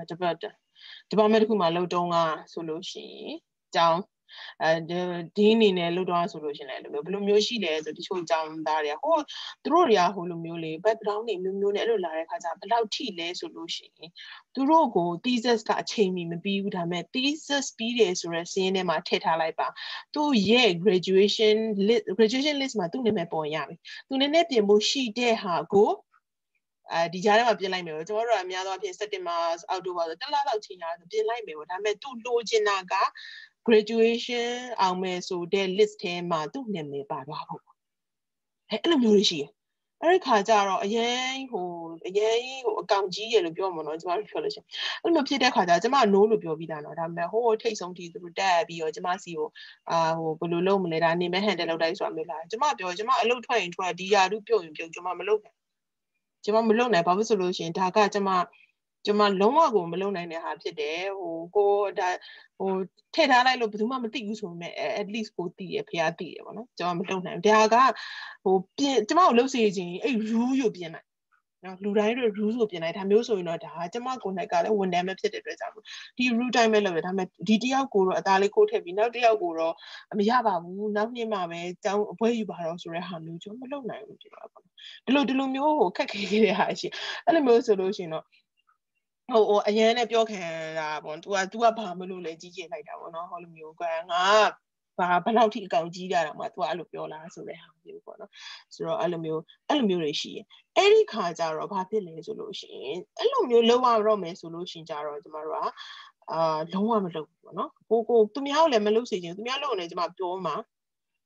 department တစ်ခုမှာလို့တော့ဆိုလို့ရှိရင်အကြောင်းဒီအနေနဲ့လို့တော့ဆိုလို့ရှိရင်လည်းဘယ်လိုမျိုးရှိလဲဆိုတချို့အကြောင်းသားတွေဟိုသူတို့တွေကဟိုလိုမျိုးလေး background တွေမျိုးနဲ့အဲ့လိုလာတဲ့ခါကျဘယ်လောက်ထိလဲဆိုလို့ရှိရင်သူတို့ကို thesis ကအချိန်မီမပြီးဘူးဒါပေမဲ့ thesis ပြီးတယ်ဆိုတဲ့စီးရင်ထဲမှာထည့်ထားလိုက်ပါသူရဲ့ graduation list မှာသူ့နာမည်ပေါ်ရပြီသူနည်းနည်းပြင်ဖို့ရှိတဲ့ဟာကိုဒီကြားထဲမှာပြင်လိုက်မယ်ကျွန်တော်တို့ကအများသောအားဖြင့်စက်တင်ဘာအောက်တိုဘာဆိုတစ်လလောက်ချိန်ရတယ်ပြင်လိုက်မယ်ပေါ့ဒါပေမဲ့သူလိုချင်တာက graduation အောင်မယ်ဆိုတဲ့ list ထဲမှာသူ့နာမည်ပါသွားဖို့အဲ့လိုမျိုးရှိတယ်အဲ့ဒီခါကျတော့အရင်ဟိုအကောင့်ကြီးရလို့ပြောမှာနော်ကျွန်မတို့ပြောလို့ရှိရင်အဲ့လိုဖြစ်တဲ့ခါကျကျွန်မ no လို့ပြောပြီးသားနော်ဒါပေမဲ့ဟိုထိတ်ဆုံးထိသူတို့တက်ပြီးတော့ကျွန်မစီကိုဟိုဘယ်လိုလုပ်မလဲဒါနေမဲ့ handle လုပ်တိုင်းဆိုတာမျိုးလားကျွန်မပြောကျွန်မအလုပ်ထွက်ရင်ထွက်ဒီယာတို့ပြုတ်ရင်ပြုတ်ကျွန်မမလုပ်နိုင်ကျွန်မမလုပ်နိုင်ဘာဖြစ်ဆိုလို့ရှိရင်ဒါကကျွန်မလုံးဝကိုမလုပ်နိုင်တဲ့ဟာဖြစ်တယ်ဟိုကိုဒါဟိုထည့်ထားလိုက်လို့ဘယ်သူမှမသိဘူးဆိုပေမဲ့ at least ကိုသိရဖះသိရပေါ့နော်ကျွန်မမလုပ်နိုင်ဘူးဒါကဟိုပြင်ကျွန်မကိုလုပ်စေခြင်းအဲ့ rule ကိုပြင်လိုက်နော်လူတိုင်းတွေ rule ကိုပြင်လိုက်ဒါမျိုးဆိုရင်တော့ဒါကျွန်မကိုယ်၌ကလည်းဝန်ထမ်းပဲဖြစ်တဲ့အတွက်ကြောင့်ဒီ rule တိုင်းပဲလုပ်ရဒါပေမဲ့ဒီတယောက်ကိုတော့အသားလေးကိုထည့်ပြီးနောက်တယောက်ကိုတော့မရပါဘူးနောက်နှစ်မှပဲကျောင်းအပွဲယူပါတော့ဆိုတဲ့ဟာမျိုးကျွန်မမလုပ်နိုင်ဘူးဖြစ်တော့ပေါ့ဒီလိုမျိုးဟိုခက်ခဲတဲ့ဟာရှိအဲ့လိုမျိုးဆိုလို့ရှိရင်တော့ဟိုအရန်နဲ့ပြောခံတာပေါ့ तू ကဘာမလို့လဲကြီးကျယ်လိုက်တာပေါ့နော်ဟောလိုမျိုးကငါဘယ်လောက်ထိအကောင်ကြီးတာတော့မှ तू အဲ့လိုပြောလာဆိုတဲ့ဟာမျိုးပေါ့နော်ဆိုတော့အဲ့လိုမျိုးတွေရှိရင်အဲ့ဒီခါကျတော့ဘာဖြစ်လဲဆိုလို့ရှိရင်အဲ့လိုမျိုးလုံးဝတော့မယ်ဆိုလို့ရှိရင်ကြတော့ကျမတို့ကလုံးဝမလုပ်ဘူးပေါ့နော်ကိုသူများကိုလည်းမလုပ်စေချင်သူများလုပ်နေကျမပြောမှာ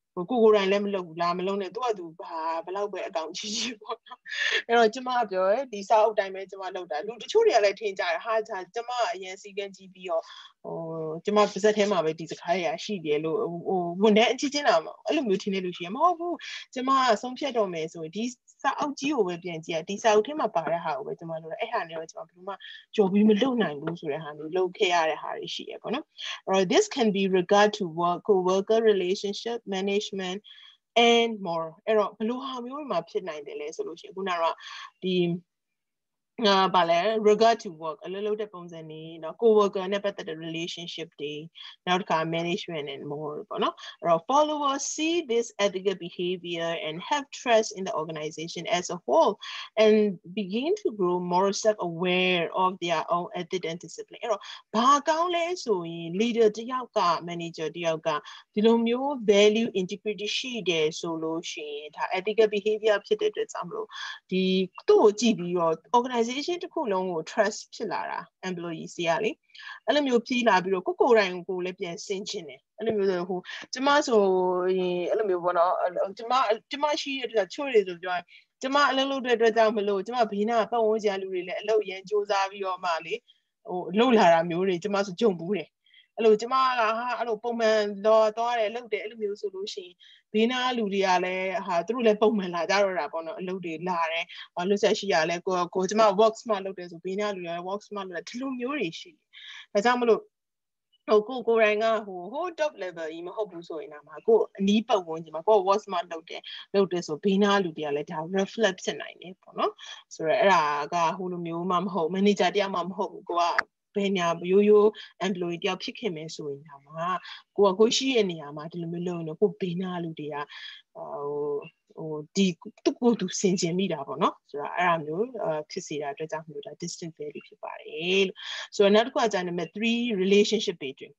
ကိုယ်တိုင်လည်းမလုပ်ဘူးလားမလုံးနဲ့သူကသူဘလောက်ပဲအကောင်ကြီးပေါ့နော်အဲ့တော့ကျမပြောရဲဒီစာအုပ်တိုင်းပဲကျမလုပ်တာလူတချို့တွေကလည်းထင်ကြတယ်ဟာကျမအရင်စီကန်းကြည့်ပြီးတော့ကျမပါဇက်ထဲမှာပဲဒီစကားတွေကရှိတယ်လို့ဝန်ထမ်းအချင်းချင်းတော့အဲ့လိုမျိုးထင်နေလို့ရှိရင်မဟုတ်ဘူးကျမဆုံးဖြတ်တော့မယ်ဆိုရင်ဒီစာအုပ်ကြီးကိုပဲပြန်ကြည့်ရဒီစာအုပ်ထဲမှာပါတဲ့ဟာကိုပဲကျမလုပ်တယ်အဲ့ဟာနဲ့တော့ကျမဘယ်လိုမှကြော်ပြီးမလုပ်နိုင်ဘူးဆိုတဲ့ဟာမျိုးလုပ်ခဲ့ရတဲ့ဟာတွေရှိရပေါ့နော် this can be regard to work co-worker relationship management and more အဲ့တော့ဘယ်လိုဟာမျိုးတွေမှာဖြစ်နိုင်တယ်လဲဆိုလို့ရှိရင်ခုနကဒီပါလဲ regard to work အလုပ်လုပ်တဲ့ပုံစံနေเนาะ co-worker နဲ့ပတ်သက်တဲ့ relationship တွေနောက်တစ်ခါ management and more ပေါ့နော်အဲ့တော့ followers see this ethical behavior and have trust in the organization as a whole and begin to grow more self-aware of their own ethics and discipline အဲ့တော့ဘာကောင်းလဲဆိုရင် leader တယောက်က manager တယောက်ကဒီလိုမျိုး value integrity ရှိတယ်ဆိုလို့ရှိရင်ဒါ ethical behavior ဖြစ်တဲ့အတွက်ကြောင့်မလို့ဒီသူ့ကိုကြည့်ပြီးတော့ organization တစ်ခုလုံးကို trust ဖြစ်လာတာ employees တွေကလေအဲ့လိုမျိုးပြီးလာပြီးတော့ကိုယ်တိုင်ကိုလည်းပြန်ဆင်ခြင်တယ်အဲ့လိုမျိုးဆိုဟိုကျမဆိုရင်အဲ့လိုမျိုးပေါ့နော်ကျမရှိတဲ့အတွက်ချို့တွေဆိုပြောရင်ကျမအလုပ်လုပ်တဲ့အတွက်ကြောင့်မလို့ကျမဘေးနာပတ်ဝန်းကျင်လူတွေလည်းအလုပ်ရန်စူးစမ်းပြီးတော့မှလေဟိုလှုပ်လာတာမျိုးတွေကျမဆိုကြုံဘူးတယ်အဲ့လိုကျမကအဲ့လိုပုံမှန်တော့သွားတယ်လုပ်တယ်အဲ့လိုမျိုးဆိုလို့ရှိရင်ဘေးနာလူတွေကလည်းသူတို့လည်းပုံမှန်လာကြတော့တာပေါ့နော်အလုပ်တွေလာတယ်လွတ်ဆက်ရှိရလဲကိုကျမ work smart လုပ်တယ်ဆိုဘေးနာလူတွေက work smart လုပ်တယ်ဒီလိုမျိုးတွေရှိတယ်ဒါကြောင့်မလို့ကိုယ်တိုင်ကဟို top level ကြီးမဟုတ်ဘူးဆိုရင်တော့ကိုအနီးပတ်ဝန်းကျင်မှာကို work smart လုပ်တယ်ဆိုဘေးနာလူတွေကလည်းဒါ reflect ဖြစ်နိုင်တယ်ပေါ့နော်ဆိုတော့အဲ့ဒါကဟိုလိုမျိုးမှမဟုတ် manager တယောက်မှမဟုတ်ဘူးကိုကဘယ်ညာရိုး employee တယောက်ဖြစ်ခင်မယ်ဆိုရင်ဒါမှကိုရှိရဲ့နေရာမှာဒီလိုမျိုးလုပ်ရင်ကိုဘေးနာလူတွေကဒီသူဆင်ခြင်မိတာပေါ့နော်ဆိုတော့အဲ့ဒါမျိုးဖြစ်စေတာအတွက်ကြောင့်မျိုးဒါ distant value ဖြစ်ပါတယ်လို့ဆိုတော့နောက်တစ်ခုကကြာ number 3 relationship building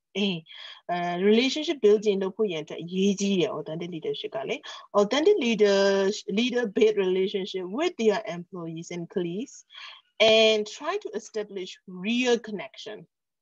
relationship building လုပ်ဖို့ရန်အတွက်အရေးကြီးတယ် authentic leadership ကလေ authentic leader build relationship with their employees and colleagues and try to establish real connection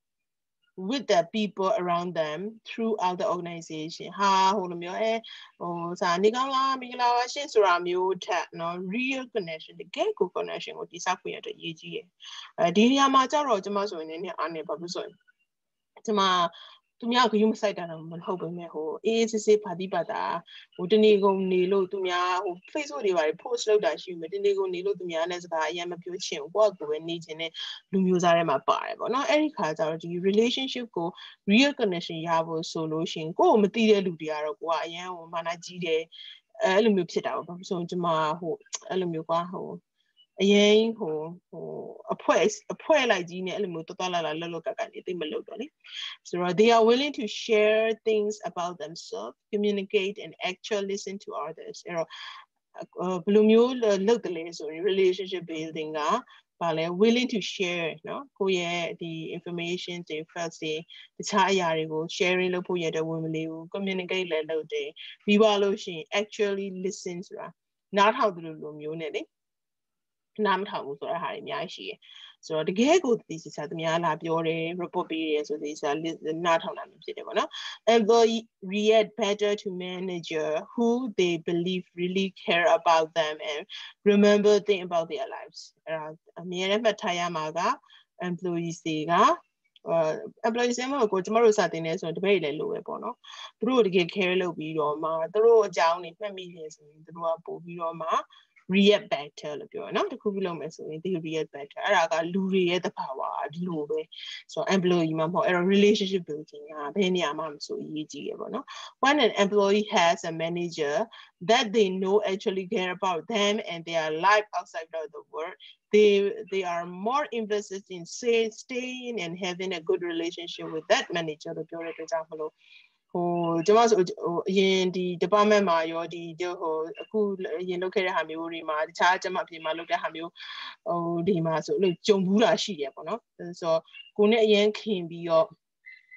with the people around them throughout the organization ဟာဟိုလိုမျိုးစာနေကောင်းလားမင်္ဂလာပါရှင်ဆိုတာမျိုးထက်နော် real connection တကယ်ကို connection ကိုတိစောက်ခွင့်ရတဲ့ရေးကြီးရယ်ဒီနေရာမှာကြတော့ကျွန်မဆိုရင်လည်းအားနေပါဘူးဆိုရင်ကျွန်မသူများကယူမဆိုင်တာတော့မဟုတ်ဘူးမဲ့ဟိုအေးစစ်စစ်ပါတိပါတာဟိုတနေ့ကုန်နေလို့သူများဟို Facebook တွေပါ post လုပ်တာရှိမယ်တနေ့ကုန်နေလို့သူများနဲ့စကားအရင်မပြောချင်ဘူးကိုယ့်ကိုယ်ပဲနေချင်တဲ့လူမျိုးစားထဲမှာပါတယ်ပေါ့နော်အဲ့ဒီခါကျတော့ဒီ relationship ကို real connection ရဖို့ဆိုလို့ရှိရင်ကိုယ်မသိတဲ့လူတွေကတော့ကိုကအရင်ဟိုမာနကြီးတယ်အဲ့လိုမျိုးဖြစ်တာပေါ့ဆိုရင်ကျွန်မဟိုအဲ့လိုမျိုးကဟိုအရင်ဟိုအဖွဲ့လိုက်ကြီးနဲ့အဲ့လိုမျိုးတော်လာလောက်ကကနေသိမလို့တော့လေဆိုတော့ they are willing to share things about themselves communicate and actually listen to others အဲ့တော့ဘယ်လိုမျိုးလုပ်တယ်လဲဆိုရင် relationship building ကပါလဲ willing to share เนาะကိုယ့်ရဲ့ဒီ information တွေ facts တွေတခြားအရာတွေကို sharing လုပ်ဖို့ရတဲ့ဝင်မလေးဘူး communicate လည်းလုပ်တယ်ပြီးပါလို့ရှိရင် actually listen ဆိုတာနားထောင်တယ်လို့မျိုးနဲ့လေနားမထောင်ဘူးဆိုတဲ့ဟာတွေအများကြီးရှိတယ်ဆိုတော့တကယ်ကိုဒီစသူများလာပြောတယ် report ပေးတယ်ဆိုဒီစနားထောင်တာမျိုးဖြစ်တယ်ပေါ့နော် employee react better to manager who they believe really care about them and remember think about their lives အမြဲတမ်းမှတ်ထားရမှာက employees တွေက employees တွေကိုကျမတို့စတင်နေဆိုရင်တပည့်လည်းလိုပဲပေါ့နော်သူတို့တကယ် care လုပ်ပြီးတော့မှသူတို့အကြောင်းတွေမှတ်မိနေဆိုရင်သူတို့ကပို့ပြီးတော့မှreact better လို့ပြောရနော်တခုခုလုပ်မယ်ဆိုရင် they react better အဲ့ဒါကလူတွေရဲ့သဘာဝဒီလိုပဲဆိုတော့ employee မှာမဟုတ်အဲ့တော့ relationship building ကဘယ်နေရာမှာမဆိုအရေးကြီးရပေါ့နော် when an employee has a manager that they know actually care about them and their life outside of the work they are more invested in staying and having a good relationship with that manager လို့ပြောတဲ့အတွက်ကြောင့်မလို့ဟိုကျွန်မဆိုအရင်ဒီ department မှာရောဒီဟိုအခုအရင်လုပ်ခဲ့တဲ့ဟာမျိုးတွေမှာတခြားကျွန်မအပြင်မှာလုပ်တဲ့ဟာမျိုးဟိုဒီမှာဆိုလို့ကြုံဘူးတာရှိတယ်ပေါ့နော်ဆိုတော့ကိုနဲ့အရင်ခင်ပြီးတော့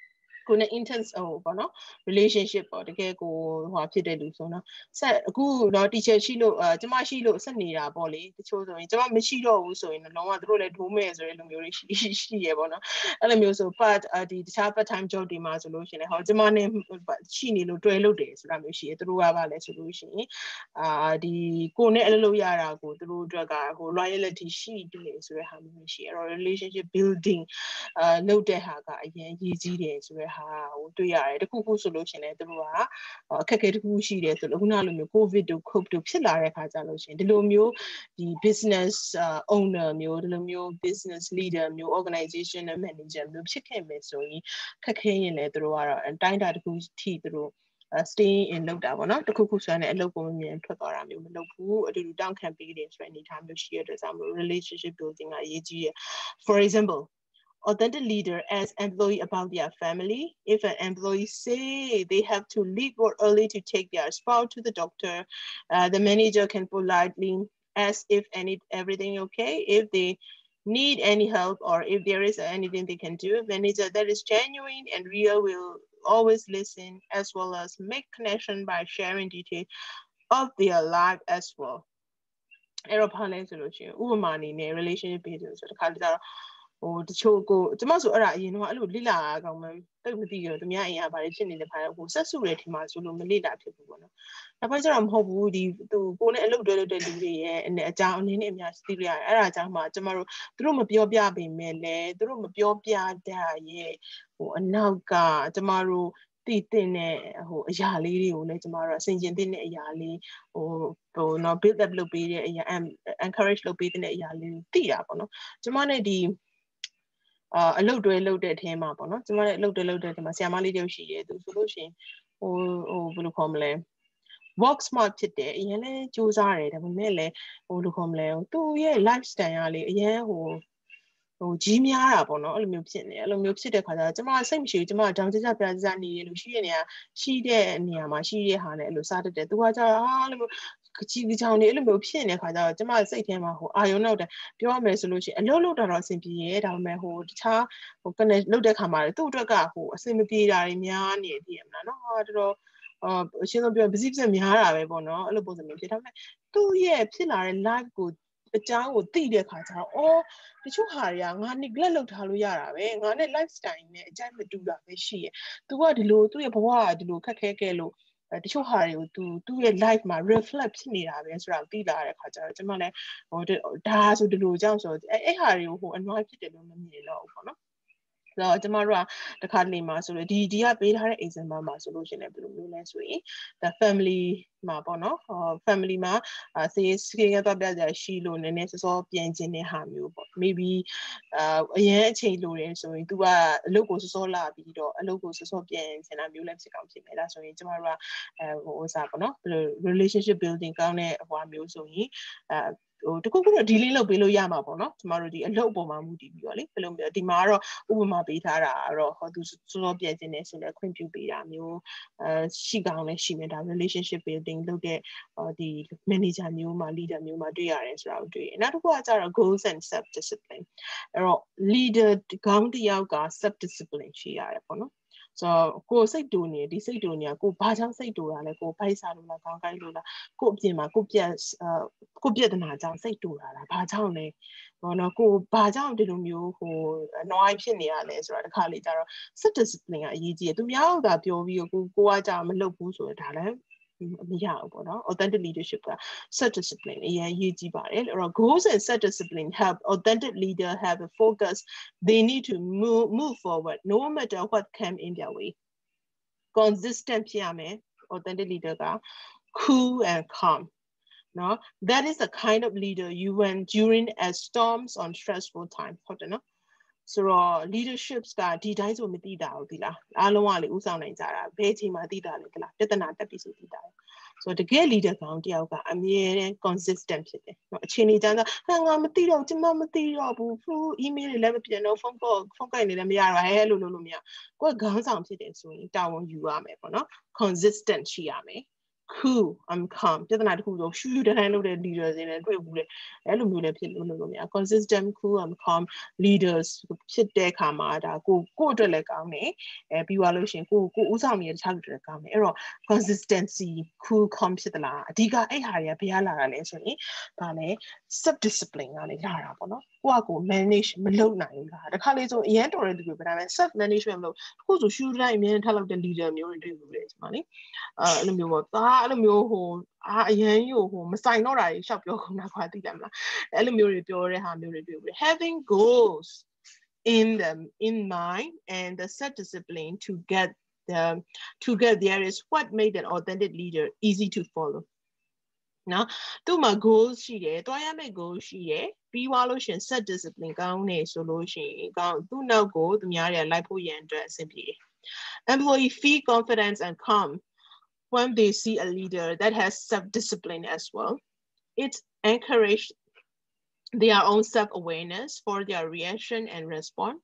ကိုနဲ့ intense ပေါ့နော် relationship ပေါ့တကယ်ကိုဟိုဖြစ်တဲ့လူဆိုတော့ဆက်အခုတော့ teacher ရှိလို့ကျမရှိလို့ဆက်နေတာပေါ့လေတချို့ဆိုရင်ကျမမရှိတော့ဘူးဆိုရင်လုံးဝသူတို့လည်းဒိုးမဲ့ဆိုတဲ့လူမျိုးတွေရှိရပေါ့နော်အဲ့လိုမျိုးဆို but ဒီတခြား part time job တွေမှာဆိုလို့ရှိရင်ဟောကျမနဲ့ရှိနေလို့တွဲလုပ်တယ်ဆိုတာမျိုးရှိရသူတို့ကပါလဲဆိုလို့ရှိရင်ဒီကိုနဲ့အဲ့လိုရတာကိုသူတို့အတွက်ကဟို loyalty ရှိတယ်ဆိုတဲ့ဟာမျိုးရှိရတော့ relationship building လုပ်တဲ့ဟာကအရင်ရည်ကြီးတယ်ဆိုတဲ့ဟာဟိုတွေ့ရတယ်တခုခုဆိုလို့ရှိရင်လည်းသူတို့ကအခက်အခဲတခုရှိတယ်ဆိုလို့ခုနလိုမျိုး covid တို့ cope တို့ဖြစ်လာတဲ့ခါကြလို့ရှိရင်ဒီလိုမျိုးဒီ business owner မျိုးဒီလိုမျိုး business leader မျိုး organization manager မျိုးဖြစ်ခဲ့မယ်ဆိုရင်ခက်ခဲရင်လည်းသူတို့ကတော့အတိုင်းအတာတခုထိသူတို့stay in လောက်တာပေါ့နော်တခုခုဆိုရင်အလုပ်ကိုမမြင်ထွက်သွားတာမျိုးမလုပ်ဘူးအတူတူတောင်းခံပေးတယ်ဆိုတဲ့အနေအထားမျိုးရှိရတဲ့အတွက်ကြောင့် relationship building ကအရေးကြီးရ for example authentic leader as employee about their family. If an employee say they have to leave work early to take their spouse to the doctor, the manager can politely ask if everything okay. If they need any help or if there is anything they can do, manager that is genuine and real will always listen as well as make connection by sharing details of their life as well. အဲ့တော့ဘာလဲဆိုလို့ရှိရင်ဥပမာအနေနဲ့ relationship business ဆိုတခါတည်းဟိုတချို့ကိုကျမဆိုအဲ့ဒါအရင်တော့အဲ့လိုလိလာကောင်းမှတိတ်မသိရသူများအိမ်ကဘာတွေဖြစ်နေလဲခါဟိုဆက်စုရထင်မှာဆိုလို့မလိလာဖြစ်ဘူးပေါ့နော်။နောက်ပိုင်းကျတော့မဟုတ်ဘူးဒီသူကိုနဲ့အလုပ်တွဲလုပ်တဲ့လူတွေရဲ့အကြောင်းအနေနဲ့အများသိလို့ရတယ်။အဲ့ဒါကြောင့်မှကျမတို့သူတို့မပြောပြပေမဲ့လည်းသူတို့မပြောပြတဲ့ရဲ့ဟိုအနောက်ကကျမတို့တည်တဲ့ဟိုအရာလေးတွေကိုလည်းကျမတို့အစဉ်ကျင်တဲ့အရာလေးဟိုနော် build up လုပ်ပေးတဲ့အရာ encourage လုပ်ပေးတဲ့အရာလေးသိတာပေါ့နော်။ကျမနဲ့ဒီအလုပ်တွဲလုပ်တဲ့အထဲမှာပေါ့နော်ကျမလည်းအလုပ်တွဲလုပ်တဲ့ထဲမှာဆရာမလေးတယောက်ရှိတယ်သူဆိုလို့ရှိရင်ဟိုဘယ်လိုခေါ်မလဲ work smart ဖြစ်တယ်အရင်လည်းစူးစမ်းတယ်ဒါပေမဲ့လည်းဟိုဘယ်လိုခေါ်မလဲသူ့ရဲ့ lifestyle ကလေအရင်ဟိုကြီးများတာပေါ့နော်အဲ့လိုမျိုးဖြစ်နေအဲ့လိုမျိုးဖြစ်တဲ့ခါကျတော့ကျမစိတ်မရှိဘူးကျမတောင်ကြကြပြကြနေရလို့ရှိတဲ့နေရာမှာရှိတဲ့ဟာနဲ့အဲ့လိုစားတတ်တယ်သူကကျတော့အဲ့လိုမျိုးကြီးကြောင်နေအဲ့လိုမျိုးဖြစ်နေတဲ့ခါကျတော့ကျမစိတ်ထဲမှာဟိုအာယုံနောက်တယ်ပြောရမယ်ဆိုလို့ရှိရင်အလုပ်လုပ်တာတော့အဆင်ပြေရဲဒါပေမဲ့ဟိုတခြားဟိုကနေလုပ်တဲ့ခါမှာသူ့အတွက်ကဟိုအဆင်မပြေတာတွေများနေပြီရမလားနော်ဟာတော်တော်အရှင်းဆုံးပြောပစ္စည်းများတာပဲပေါ့နော်အဲ့လိုပုံစံမျိုးဖြစ်ဒါပေမဲ့သူ့ရဲ့ဖြစ်လာတဲ့ live ကိုအကြောင်းကိုသိတဲ့ခါကျတော့အော်တချို့ဟာတွေကငါ neglect လုပ်ထားလို့ရတာပဲငါနဲ့ lifestyle နဲ့အကြိုက်မတူတာပဲရှိရယ်သူကဒီလိုသူ့ရဲ့ဘဝကဒီလိုခက်ခဲခဲ့လို့တချို့ဟာတွေကိုသူ့ရဲ့ life မှာ reflect ဖြစ်နေတာပဲဆိုတာသိလာတဲ့ခါကျတော့ကျွန်မလည်းဟိုဒါဆိုဒီလိုကြောင့်ဆိုအဲ့ဟာတွေကိုဟိုအနွားဖြစ်တယ်လို့မမြင်တော့ဘူးပေါ့နော်တော့ကျမတို့ကတခါနေမှာဆိုလို့ဒီကပေးထားတဲ့ example မှာဆိုလို့ရှင်လည်းဘယ်လိုမျိုးလဲဆိုရင် the family မှာပေါ့နော် family မှာဆေးတော့ပြကြရှိလို့နည်းနည်းစောစောပြန်ခြင်းတဲ့ဟာမျိုးပေါ့ maybe အရင်အချိန်လိုတယ်ဆိုရင် तू ကအလုပ်ကိုစောစောလာပြီးတော့အလုပ်ကိုစောစောပြန်ချင်တာမျိုးလည်းဖြစ်ကောင်းဖြစ်မယ်ဒါဆိုရင်ကျမတို့ကဟိုဥစားပေါ့နော် relationship building ကောင်းတဲ့ဟိုမျိုးဆိုရင်ဟိုတခုခုတော့ delay လုပ်ပေးလို့ရမှာပေါ့နော်ကျမတို့ဒီအလုပ်ပေါ်မှာမူတည်ပြီးတော့လေဘယ်လိုမျိုးဒီမှာတော့ဥပမာပေးထားတာတော့ဟောသူစောစောပြန်ခြင်းနေဆိုလည်းခွင့်ပြုပေးတာမျိုးရှိကောင်းလည်းရှိမယ်ဒါ relationship building လုပ်တဲ့ဒီ manager မျိုးမှာ leader မျိုးမှာတွေ့ရတယ်ဆိုတာကိုတွေ့ရနောက်တစ်ခုကကျတော့ goals and self discipline အဲ့တော့ leader ခေါင်းတစ်ယောက်က self discipline ရှိရတယ်ပေါ့နော်ဆိုတော့ကိုစိတ်တူနေဒီစိတ်တူနေကိုဘာကြောင့်စိတ်တူတာလဲကိုဖိုက်စားလို့လားခေါင်းကိုက်လို့လားကိုအပြင်မှာကိုပြက်တနာကြောင့်စိတ်တူတာလားဘာကြောင့်လဲဘောနော်ကိုဘာကြောင့်ဒီလိုမျိုးဟိုနွားဖြစ်နေရလဲဆိုတာတစ်ခါလေကျတော့ self discipline ကအရေးကြီးတယ်သူများကပြောပြီးကိုကကြောင့်မလုပ်ဘူးဆိုတော့ဒါလည်းမရဘူးပေါ့နော် authentic leadership က self discipline အရေးကြီးပါတယ်အဲ့တော့ goals and self discipline help authentic leader have a focus they need to move forward no matter what came in their way consistent ဖြစ်ရမယ် authentic leader က cool and calm no that is the kind of leader you want during as storms on stressful time ဟုတ်တယ်နော်ဆိုတော့ leaderships ကဒီတိုင်းဆိုမသိတာဘူးဒီလားအားလုံးကလေဥဆောင်နိုင်ကြတာဘယ်အချိန်မှသိတာလဲဒီလားပြဿနာတက်ပြီးဆိုသိတာဆိုတော့တကယ် leader ကောင်းတယောက်ကအမြဲတမ်း consistent ဖြစ်တယ်เนาะအချိန်ကြီးတန်းကငါမသိတော့ကျမမသိတော့ဘူး email တွေလည်းမပြန်တော့ phone call နေလည်းမရတော့ဟဲ့လို့လို့မရကိုယ်ခေါင်းဆောင်ဖြစ်တယ်ဆိုရင်တာဝန်ယူရမယ်ပေါ့နော် consistent ရှိရမယ် cool, I'm calm. Just not cool. Shoot, I know the leaders in a way. Consistent, cool, I'm calm. Leaders sit there, camada, go to like me. Evaluation, go, Usami, tag to the camera. Consistency, cool, calm, sit la. Diga, a higher piala, lesson, pane, subdiscipline on it. Wago, manage, Melona. The college or yet already, but I'm self management. Who's to shoot like me and tell of the leader, you're in money. အဲ့လိုမျိုးပေါ့ဒါအဲ့လိုမျိုးဟိုအရန်ကြီးဟိုမဆိုင်တော့တာကြီးရှောက်ပြောကုန်တာကွာသိတယ်မလားအဲ့လိုမျိုးတွေပြောတဲ့ဟာမျိုးတွေတွေ့ဘူး having goals in mind and the set discipline to get there is what made an authentic leader easy to follow နော်သူ့မှာ goals ရှိတယ်တွားရမယ့် goals ရှိတယ်ပြီးွားလို့ရှင် set discipline ကောင်းနေဆိုလို့ရှိရင်ကောင်းသူ့နောက်ကိုသူများတွေလိုက်ဖို့ရန်အတွက်အဆင်ပြေတယ် employee feel confidence and calm when they see a leader that has self-discipline as well. It encourages their own self-awareness for their reaction and response.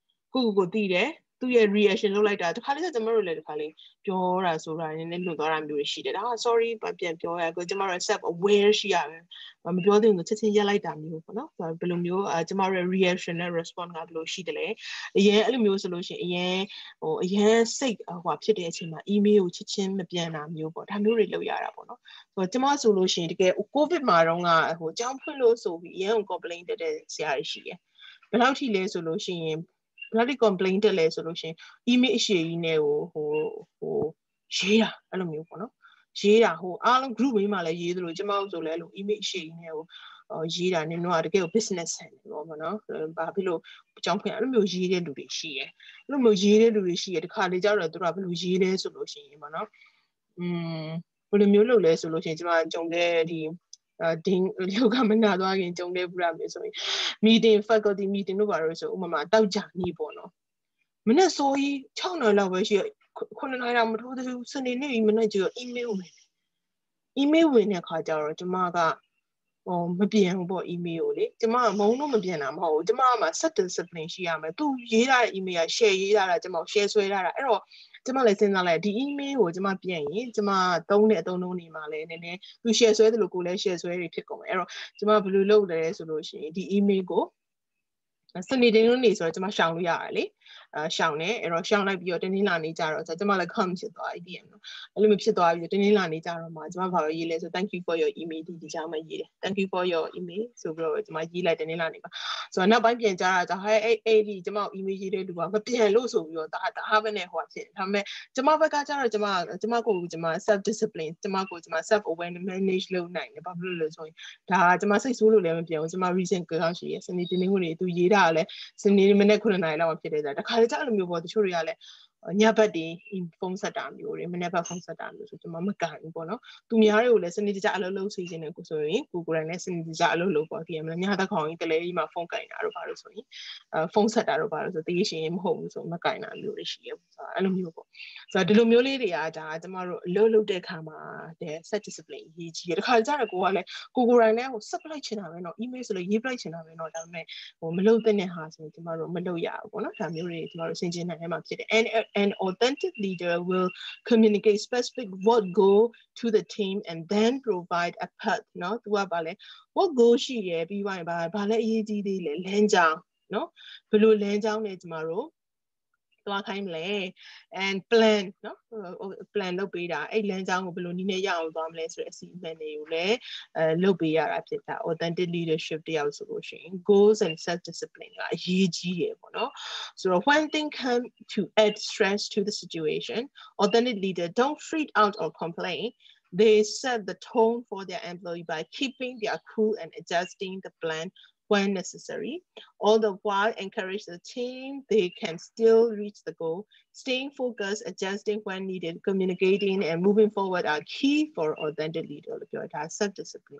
Who did it? To your reaction like that. Kali sa jamaro le kali. Pure asura ni ne lugar am biwe shi de. Sorry, but pure ko jamaro self-aware shi ya. Mam pure din ko chin ya like that myo no. So belo myo jamaro reaction and response nga belo shi de le. Ayenအဲ့လိုမျိုးဆိုလို့ရှိရင်အရင်စိတ်ဟိုဖြစ်တဲ့အချိန်မှာ email ကိုချက်ချင်းမပြန်တာမျိုးပေါ့ဒါမျိုးတွေလုပ်ရတာပေါ့နော်ဆိုတော့ကျမဆိုလို့ရှိရင်တကယ် COVID မှာတော့ကဟိုကြောင်းဖွင့်လို့ဆိုပြီးအရင် complaint တက်တဲ့ဆရာကြီးရှိတယ်ဘယ်လောက်ထိလဲဆိုလို့ရှိရင်ဘယ်လောက်ထိ complaint တက်လဲဆိုလို့ရှိရင် email အရှိကြီးနဲ့ဟိုရေးတာအဲ့လိုမျိုးပေါ့နော်ရေးတာဟိုအားလုံး group မှာလည်းရေးသလိုကျမတို့ဆိုလည်းအဲ့လို email အရှိကြီးနဲ့ဟိုရေးတာနင်တို့ကတကယ်ကို business ဆန်တယ်ပေါ့နော်ဘာဖြစ်လို့အကြောင်းဖွင့်အဲ့လိုမျိုးရေးတဲ့လူတွေရှိတယ်အဲ့လိုမျိုးရေးတဲ့လူတွေရှိတယ်တခါလေကြောက်တော့သူတို့ကဘယ်လိုရေးလဲဆိုလို့ရှိရင်ပေါ့နော်ဘယ်လိုမျိုးလုပ်လဲဆိုလို့ရှိရင်ကျမကြုံတဲ့ဒီဒင်းလောကမနာသွားခင်ကြုံတဲ့ပူရမယ်ဆိုရင် meeting faculty meeting တို့ပါလို့ဆိုဥပမာတောက်ကြနေပေါ့နော်မနေ့စောကြီး6နာရီလောက်ပဲရှိ9နာရီလောက်မထိုးသေးဘူးစနေနေ့မနေ့ကျတော့ email ဝင်တဲ့ခါကျတော့ကျမကမပြန်ဘူးပေါ့ email ကိုလေကျမကမုန်းလို့မပြန်တာမဟုတ်ဘူးကျမကမှ set discipline ရှိရမယ်သူရေးထားတဲ့ email က share ရေးထားတာကျမ share ဆွဲထားတာအဲ့တော့ကျမလည်းစဉ်းစားလိုက်ဒီ email ကိုကျမပြန်ရင်ကျမသုံးတဲ့အသုံးနှုန်းတွေမှာလည်းနည်းနည်းသူ share ဆွဲတယ်လို့ကိုလည်း share ဆွဲတွေဖြစ်ကုန်တယ်အဲ့တော့ကျမဘယ်လိုလုပ်လဲဆိုလို့ရှိရင်ဒီ email ကိုစနေတင်းလို့နေဆိုတော့ကျမရှောင်လို့ရတယ်လေရှောင်တယ်အဲ့တော့ရှောင်လိုက်ပြီးတော့တင်းတင်းလာနေကြတော့ကျမလည်း come ဖြစ်သွားပြီနော်အဲ့လိုမျိုးဖြစ်သွားပြီးတင်းတင်းလာနေကြတော့မှကျမဘာလို့ရေးလဲဆို thank you for your email ဒီကြောင်မှရေးတယ် thank you for your email ဆိုပြီးတော့ကျမရေးလိုက်တင်းတင်းလာနေပါဆိုတော့နောက်ပိုင်းပြန်ကြတာကြောင့်ဟဲ့အဲ့ဒီကျမ email ရေးတဲ့လူကမပြန်လို့ဆိုပြီးတော့ဒါအားပဲနဲ့ဟိုဖြစ်ဒါပေမဲ့ကျမဘက်ကကျတော့ကျမကိုကျမ self discipline ကျမကိုကျမ self awareness manage လုပ်နိုင်တယ်ဘာဖြစ်လို့လဲဆိုရင်ဒါကျမစိတ်ဆိုးလို့လည်းမပြန်ဘူးကျမ reason ကြောင့်ရှိရစနေတင်းတင်းကိုနေသူရေးတာလည်းစနေမနေ့9နာရီလောက်မှဖြစ်တယ်ဆိုတာတခါလေကြာအဲ့လိုမျိုးပေါ့တချို့တွေကလည်းညဘက်တွေဖုန်းဆက်တာမျိုးတွေမနေ့ဘက်ဖုန်းဆက်တာမျိုးဆိုကျွန်မမကန်ဘူးပေါ့နော်သူများတွေကိုလည်းစနေကြအလုပ်လုပ်စီစဉ်နေကိုဆိုရင်ကိုယ်တိုင်လည်းစနေကြအလုပ်လုပ်ပေါ့ဒီမလားညသက်ခေါင်ကြီးတလဲကြီးမှာဖုန်းကင်တာတို့ပါလို့ဆိုရင်ဖုန်းဆက်တာတို့ပါလို့ဆိုတည်ရှင်မဟုတ်ဘူးဆိုမကင်တာမျိုးတွေရှိရပေါ့အဲ့လိုမျိုးပေါ့ဆိုတော့ဒီလိုမျိုးလေးတွေကဒါကျမတို့အလုပ်လုပ်တဲ့ခါမှာတဲ့ set discipline ရေးကြည့်ရတခါကြာတော့ကိုကလည်းကိုယ်တိုင်လည်းဟို set ပလိုက်ချင်တာပဲเนาะ email ဆိုလို့ရေးပလိုက်ချင်တာပဲเนาะဒါပေမဲ့ဟိုမလုပ်တဲ့ဟာဆိုရင်ကျမတို့မလုပ်ရဘူးပေါ့နော်ဒါမျိုးတွေကျမတို့ဆင်ခြင်နိုင်ရမှာဖြစ်တယ် and an authentic leader will communicate specific what go to the team and then provide a path เนาะသူကပါလဲ what go ရှိရပြီးသွားရင်ဘာလဲအရေးကြီးသေးလဲလမ်းကြောင်းเนาะဘယ်လိုလမ်းကြောင်းလဲကျမတို့သွားခိုင်းမလဲ and plan เนาะ plan လုပ်ပေးတာအဲ့လမ်းကြောင်းကိုဘယ်လိုနည်းနဲ့ရအောင်သွားမလဲဆိုတဲ့အစီအမံတွေကိုလည်းလုပ်ပေးရတာဖြစ်တာ authentic leadership တယောက်ဆိုလို့ရှိရင် goals and self discipline ကအရေးကြီးတယ်ပေါ့နော်ဆိုတော့ when things come to add stress to the situation authentic leader don't freak out or complain they set the tone for their employee by keeping their cool and adjusting the plan when necessary. All the while encourage the team, they can still reach the goal. Staying focused, adjusting when needed, communicating and moving forward are key for authentic leader. Self-discipline.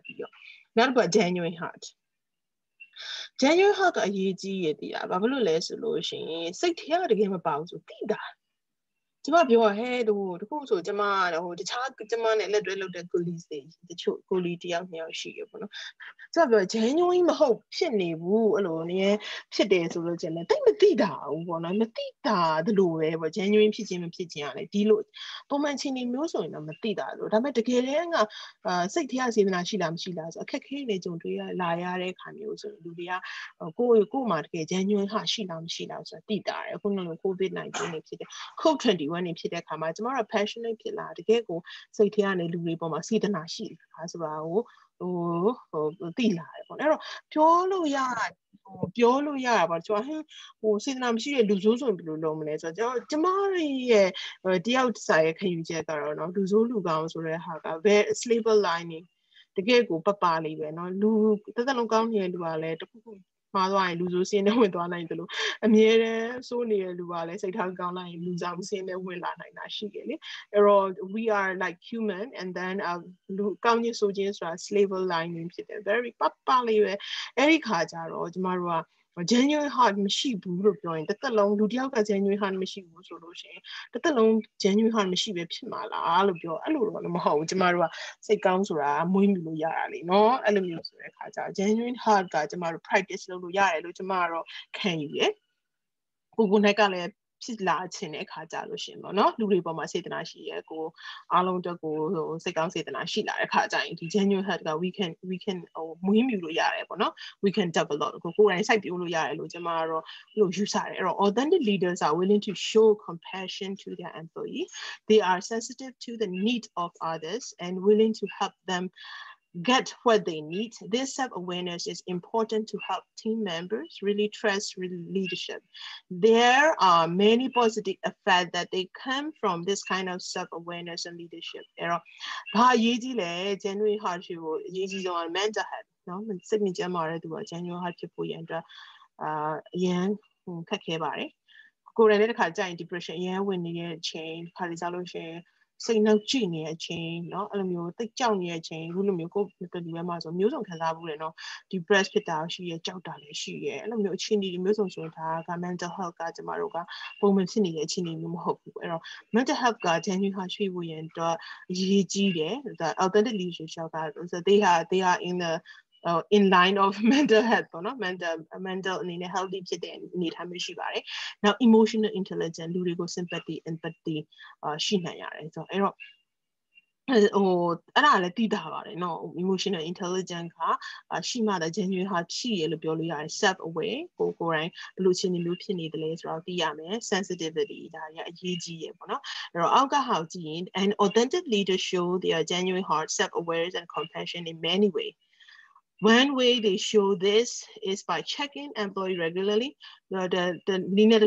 Not about genuine heart. Genuine heart ကအရေးကြီးရတဲ့ဘာလို့လဲဆိုလို့ရှိရင်စိတ်ထဲကတကယ်မပေါဘူးဆိုသိတာကျမပြောဟဲ့တို့တခုဆိုကျမဟိုတခြားကျမနဲ့လက်တွဲလုပ်တဲ့ colleagues တွေတချို့ colleague တယောက်နှစ်ယောက်ရှိရပေါ့နော်ကျမပြော genuine မဟုတ်ဖြစ်နေဘူးအဲ့လိုနည်းဖြစ်တယ်ဆိုလို့ကျင်လဲတိတ်မသိတာဘူးပေါ့နော်မသိတာဒီလိုပဲပေါ့ genuine ဖြစ်ခြင်းမဖြစ်ခြင်းကလည်းဒီလိုပုံမှန်ချင်းနေမျိုးဆိုရင်တော့မသိတာလို့ဒါပေမဲ့တကယ်တမ်းကစိတ်ထဲကစေတနာရှိလားမရှိလားဆိုအခက်ခဲနေကြုံတွေ့လာရတဲ့ခါမျိုးဆိုလူတွေကကိုယ်မှာတကယ် genuine ဟာရှိလားမရှိလားဆိုတာသိတာတယ်အခုလို COVID-19 နေဖြစ်တယ် COVID-21 နေဖြစ်တဲ့ခါမှာကျမတို့ passionate ဖြစ်လာတကယ်ကိုစိတ်ထဲကနေလူတွေပေါ်မှာစေတနာရှိတာဆိုတာကိုသိလာတယ်ပေါ့အဲ့တော့ပြောလို့ရတာပေါ့ကျွန်တော်စေတနာမရှိတဲ့လူဆိုးဆိုဘယ်လိုလုပ်မလဲဆိုတော့ကျမရဲ့တယောက်စာရဲ့ခံယူချက်ကတော့เนาะလူဆိုးလူကောင်းဆိုတဲ့ဟာက very stable lining တကယ်ကိုပပလေးပဲเนาะလူတစ်သက်လုံးကောင်းနေတဲ့လူကလည်းတခုခုမှားသွားရင်လူဆိုးစင်းနဲ့ဝင်သွားနိုင်တယ်လို့အမြဲတမ်းစိုးနေတဲ့လူကလည်းစိတ်ထားကောင်းလိုက်ရင်လူဆောင်စင်းနဲ့ဝင်လာနိုင်တာရှိတယ်လေအဲ့တော့ we are like human and then လူကောင်းခြင်းဆိုခြင်းဆိုတာ stable lining ဖြစ်တယ် very ပပလေးပဲအဲ့ဒီခါကျတော့ကျမတို့ကgenuine heart မရှိဘူးလို့ပြောရင်တစ်သက်လုံးလူတစ်ယောက်က genuine heart မရှိဘူးဆိုလို့ရှိရင်တစ်သက်လုံး genuine heart မရှိပဲဖြစ်မှာလားလို့ပြောအဲ့လိုတော့မဟုတ်ဘူးကျမတို့ကစိတ်ကောင်းဆိုတာမွေးမြူလို့ရတာလေเนาะအဲ့လိုမျိုးဆိုတဲ့ခါကျ genuine heart ကကျမတို့ practice လုပ်လို့ရတယ်လို့ကျမကတော့ခံယူရယ်ကိုနဲ့ကလည်းဖြစ်လာခြင်းတဲ့အခါကြလို့ရှင်ပေါ့နော်လူတွေပေါ်မှာစေတနာရှိရဲကိုအားလုံးအတွက်ကိုစိတ်ကောင်းစေတနာရှိလာတဲ့အခါကြရင်ဒီ genuine heart က we can မွေးမြူလို့ရတယ်ပေါ့နော် we can develop ကိုယ်တိုင်စိုက်ပျိုးလို့ရတယ်လို့ကျမကတော့လို့ယူဆတယ်အဲ့တော့ authentic leaders are willing to show compassion to their employees they are sensitive to the needs of others and willing to help them get what they need. This self-awareness is important to help team members really trust leadership. There are many positive effects that they come from this kind of self-awareness and leadership. အဲ့တော့ဘာအရေးကြီးလဲ genuine heart ဖြစ်ဖို့အရေးကြီးဆုံးက mental health နော်စိတ်မြင့်ကျန်းမာတဲ့သူက genuine heart ဖြစ်ဖို့ရန်အတွက်အရန်ခက်ခဲပါတယ်ကိုယ်တိုင်လည်းတစ်ခါကြာရင် depression အရန်ဝင်နေတဲ့အချိန်ခါလေးစားလို့ရှိရင်စိတ်နှောက်ကြည့်နေတဲ့အချိန်เนาะအဲ့လိုမျိုးတိတ်ကြောက်နေတဲ့အချိန်အခုလိုမျိုးကိုယ်တူရဲမှာဆိုမျိုးစုံခံစားမှုတွေเนาะ depress ဖြစ်တာရှိရဲကြောက်တာလည်းရှိရဲအဲ့လိုမျိုးအခြေအနေတွေမျိုးစုံဆိုရင်ဒါက mental health ကကျမတို့ကပုံမှန်ဖြစ်နေတဲ့အခြေအနေမျိုးမဟုတ်ဘူးအဲ့တော့ mental health က genuine ဟာရွှေ့ဖို့ရင်တော့အရေးကြီးတယ် authentic leadership က so they are in line of mental health ပေါ့နော် mental အနေနဲ့ healthy ဖြစ်တဲ့အနေအထားမျိုးရှိပါတယ်။ Now emotional intelligence လူတွေကို sympathy empathy ရှိနိုင်ရတယ်ဆိုတော့အဲ့တော့အဲ့ဒါလည်းသိတာပါတယ်เนาะ emotional intelligence ကရှိမှတဲ့ genuine heart ရှိရလို့ပြောလို့ရတယ် self aware ကိုယ်တိုင်ဘယ်လိုအခြေအနေမျိုးဖြစ်နေတယ်လဲဆိုတော့သိရမယ် sensitivity ဒါတွေကအရေးကြီးရပေါ့နော်အဲ့တော့အောက်ကဟာကြည့်ရင် an authentic leader show their genuine heart self awareness and compassion in many ways One way they show this is by checking employee regularly. The linear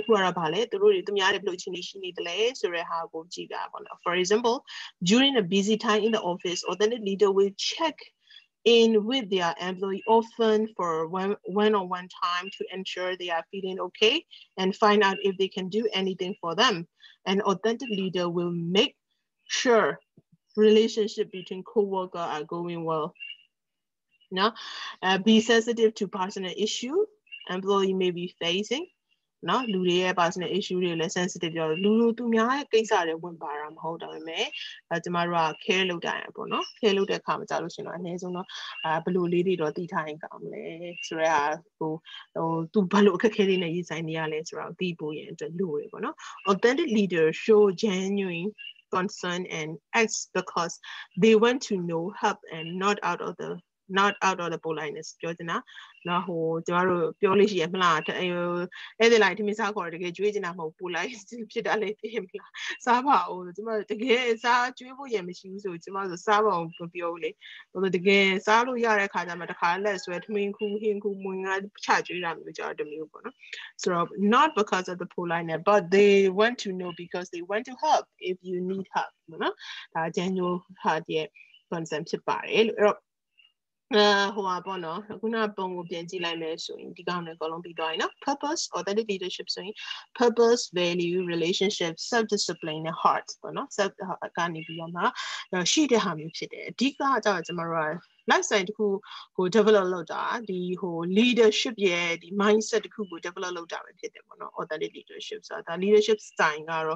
For example, during a busy time in the office, authentic leader will check in with their employee often for one-on-one time to ensure they are feeling okay and find out if they can do anything for them. An authentic leader will make sure relationship between co-workers are going well. No, be sensitive to personal issue employee may be facing. No, လူတွေရဲ့ personal issue တွေလည်း sensitive ပြောလို့လူသူများရဲ့ကိစ္စတွေဝင်ပါတာမဟုတ်တော့ပဲကျမတို့က care လုပ်တာရပေါ့နော် care လုပ်တဲ့အခါမှာကြာလို့ရှိရင်တော့အနည်းဆုံးတော့ဘယ်လိုလေးတွေတော့တည်ထားရင်ကောင်းမလဲဆိုတော့သူဘယ်လိုအခက်အခဲတွေနဲ့ရင်ဆိုင်နေရလဲဆိုတော့သိဖို့ရင်အတွက်လိုရပေါ့နော် authentic leader show genuine concern and acts because they want to know help and not out of the politeness ပြောချင်တာနော်ဟိုကျမတို့ပြောလို့ရှိရမလားအဲ့ဒီလိုက်ဒီမစားခေါ်တကယ်ကြွေးချင်တာမဟုတ် polite ဖြစ်တာလေသိမလားစားပါဦးကျမတို့တကယ်စားကြွေးဖို့ရမရှိဘူးဆိုကျမတို့စားပါအောင်မပြောဘူးလေတကယ်စားလို့ရတဲ့ခါကျမှတခါလက်ဆွဲထမင်းခူးဟင်းခူးမွင်ငါချကြွေးတာမျိုးကြတော့တမျိုးပေါ့နော် so not because of the politeness but they want to know because they want to help if you need help နော်ဒါ genuine heart ရဲ့ concept ဖြစ်ပါတယ်လို့အဲ့တော့ဟိုပါပေါ့နော်ခုနပုံကိုပြန်ကြည့်လိုက်မယ်ဆိုရင်ဒီကောင်တွေအကုန်လုံးပြီးသွားပြီနော် purpose authentic leadership ဆိုရင် purpose value relationship self discipline နဲ့ heart ပေါ့နော် self ကနေပြီးတော့မှရှိတဲ့ဟာမျိုးဖြစ်တယ်အဓိကကြောင့်ကျွန်တော်တို့က lifestyle တခုကို develop လုပ်တာဒီဟို leadership ရဲ့ဒီ mindset တခုကို develop လုပ်တာပဲဖြစ်တယ်ပေါ့နော် authentic leadership ဆိုတာဒါ leadership style ကတော့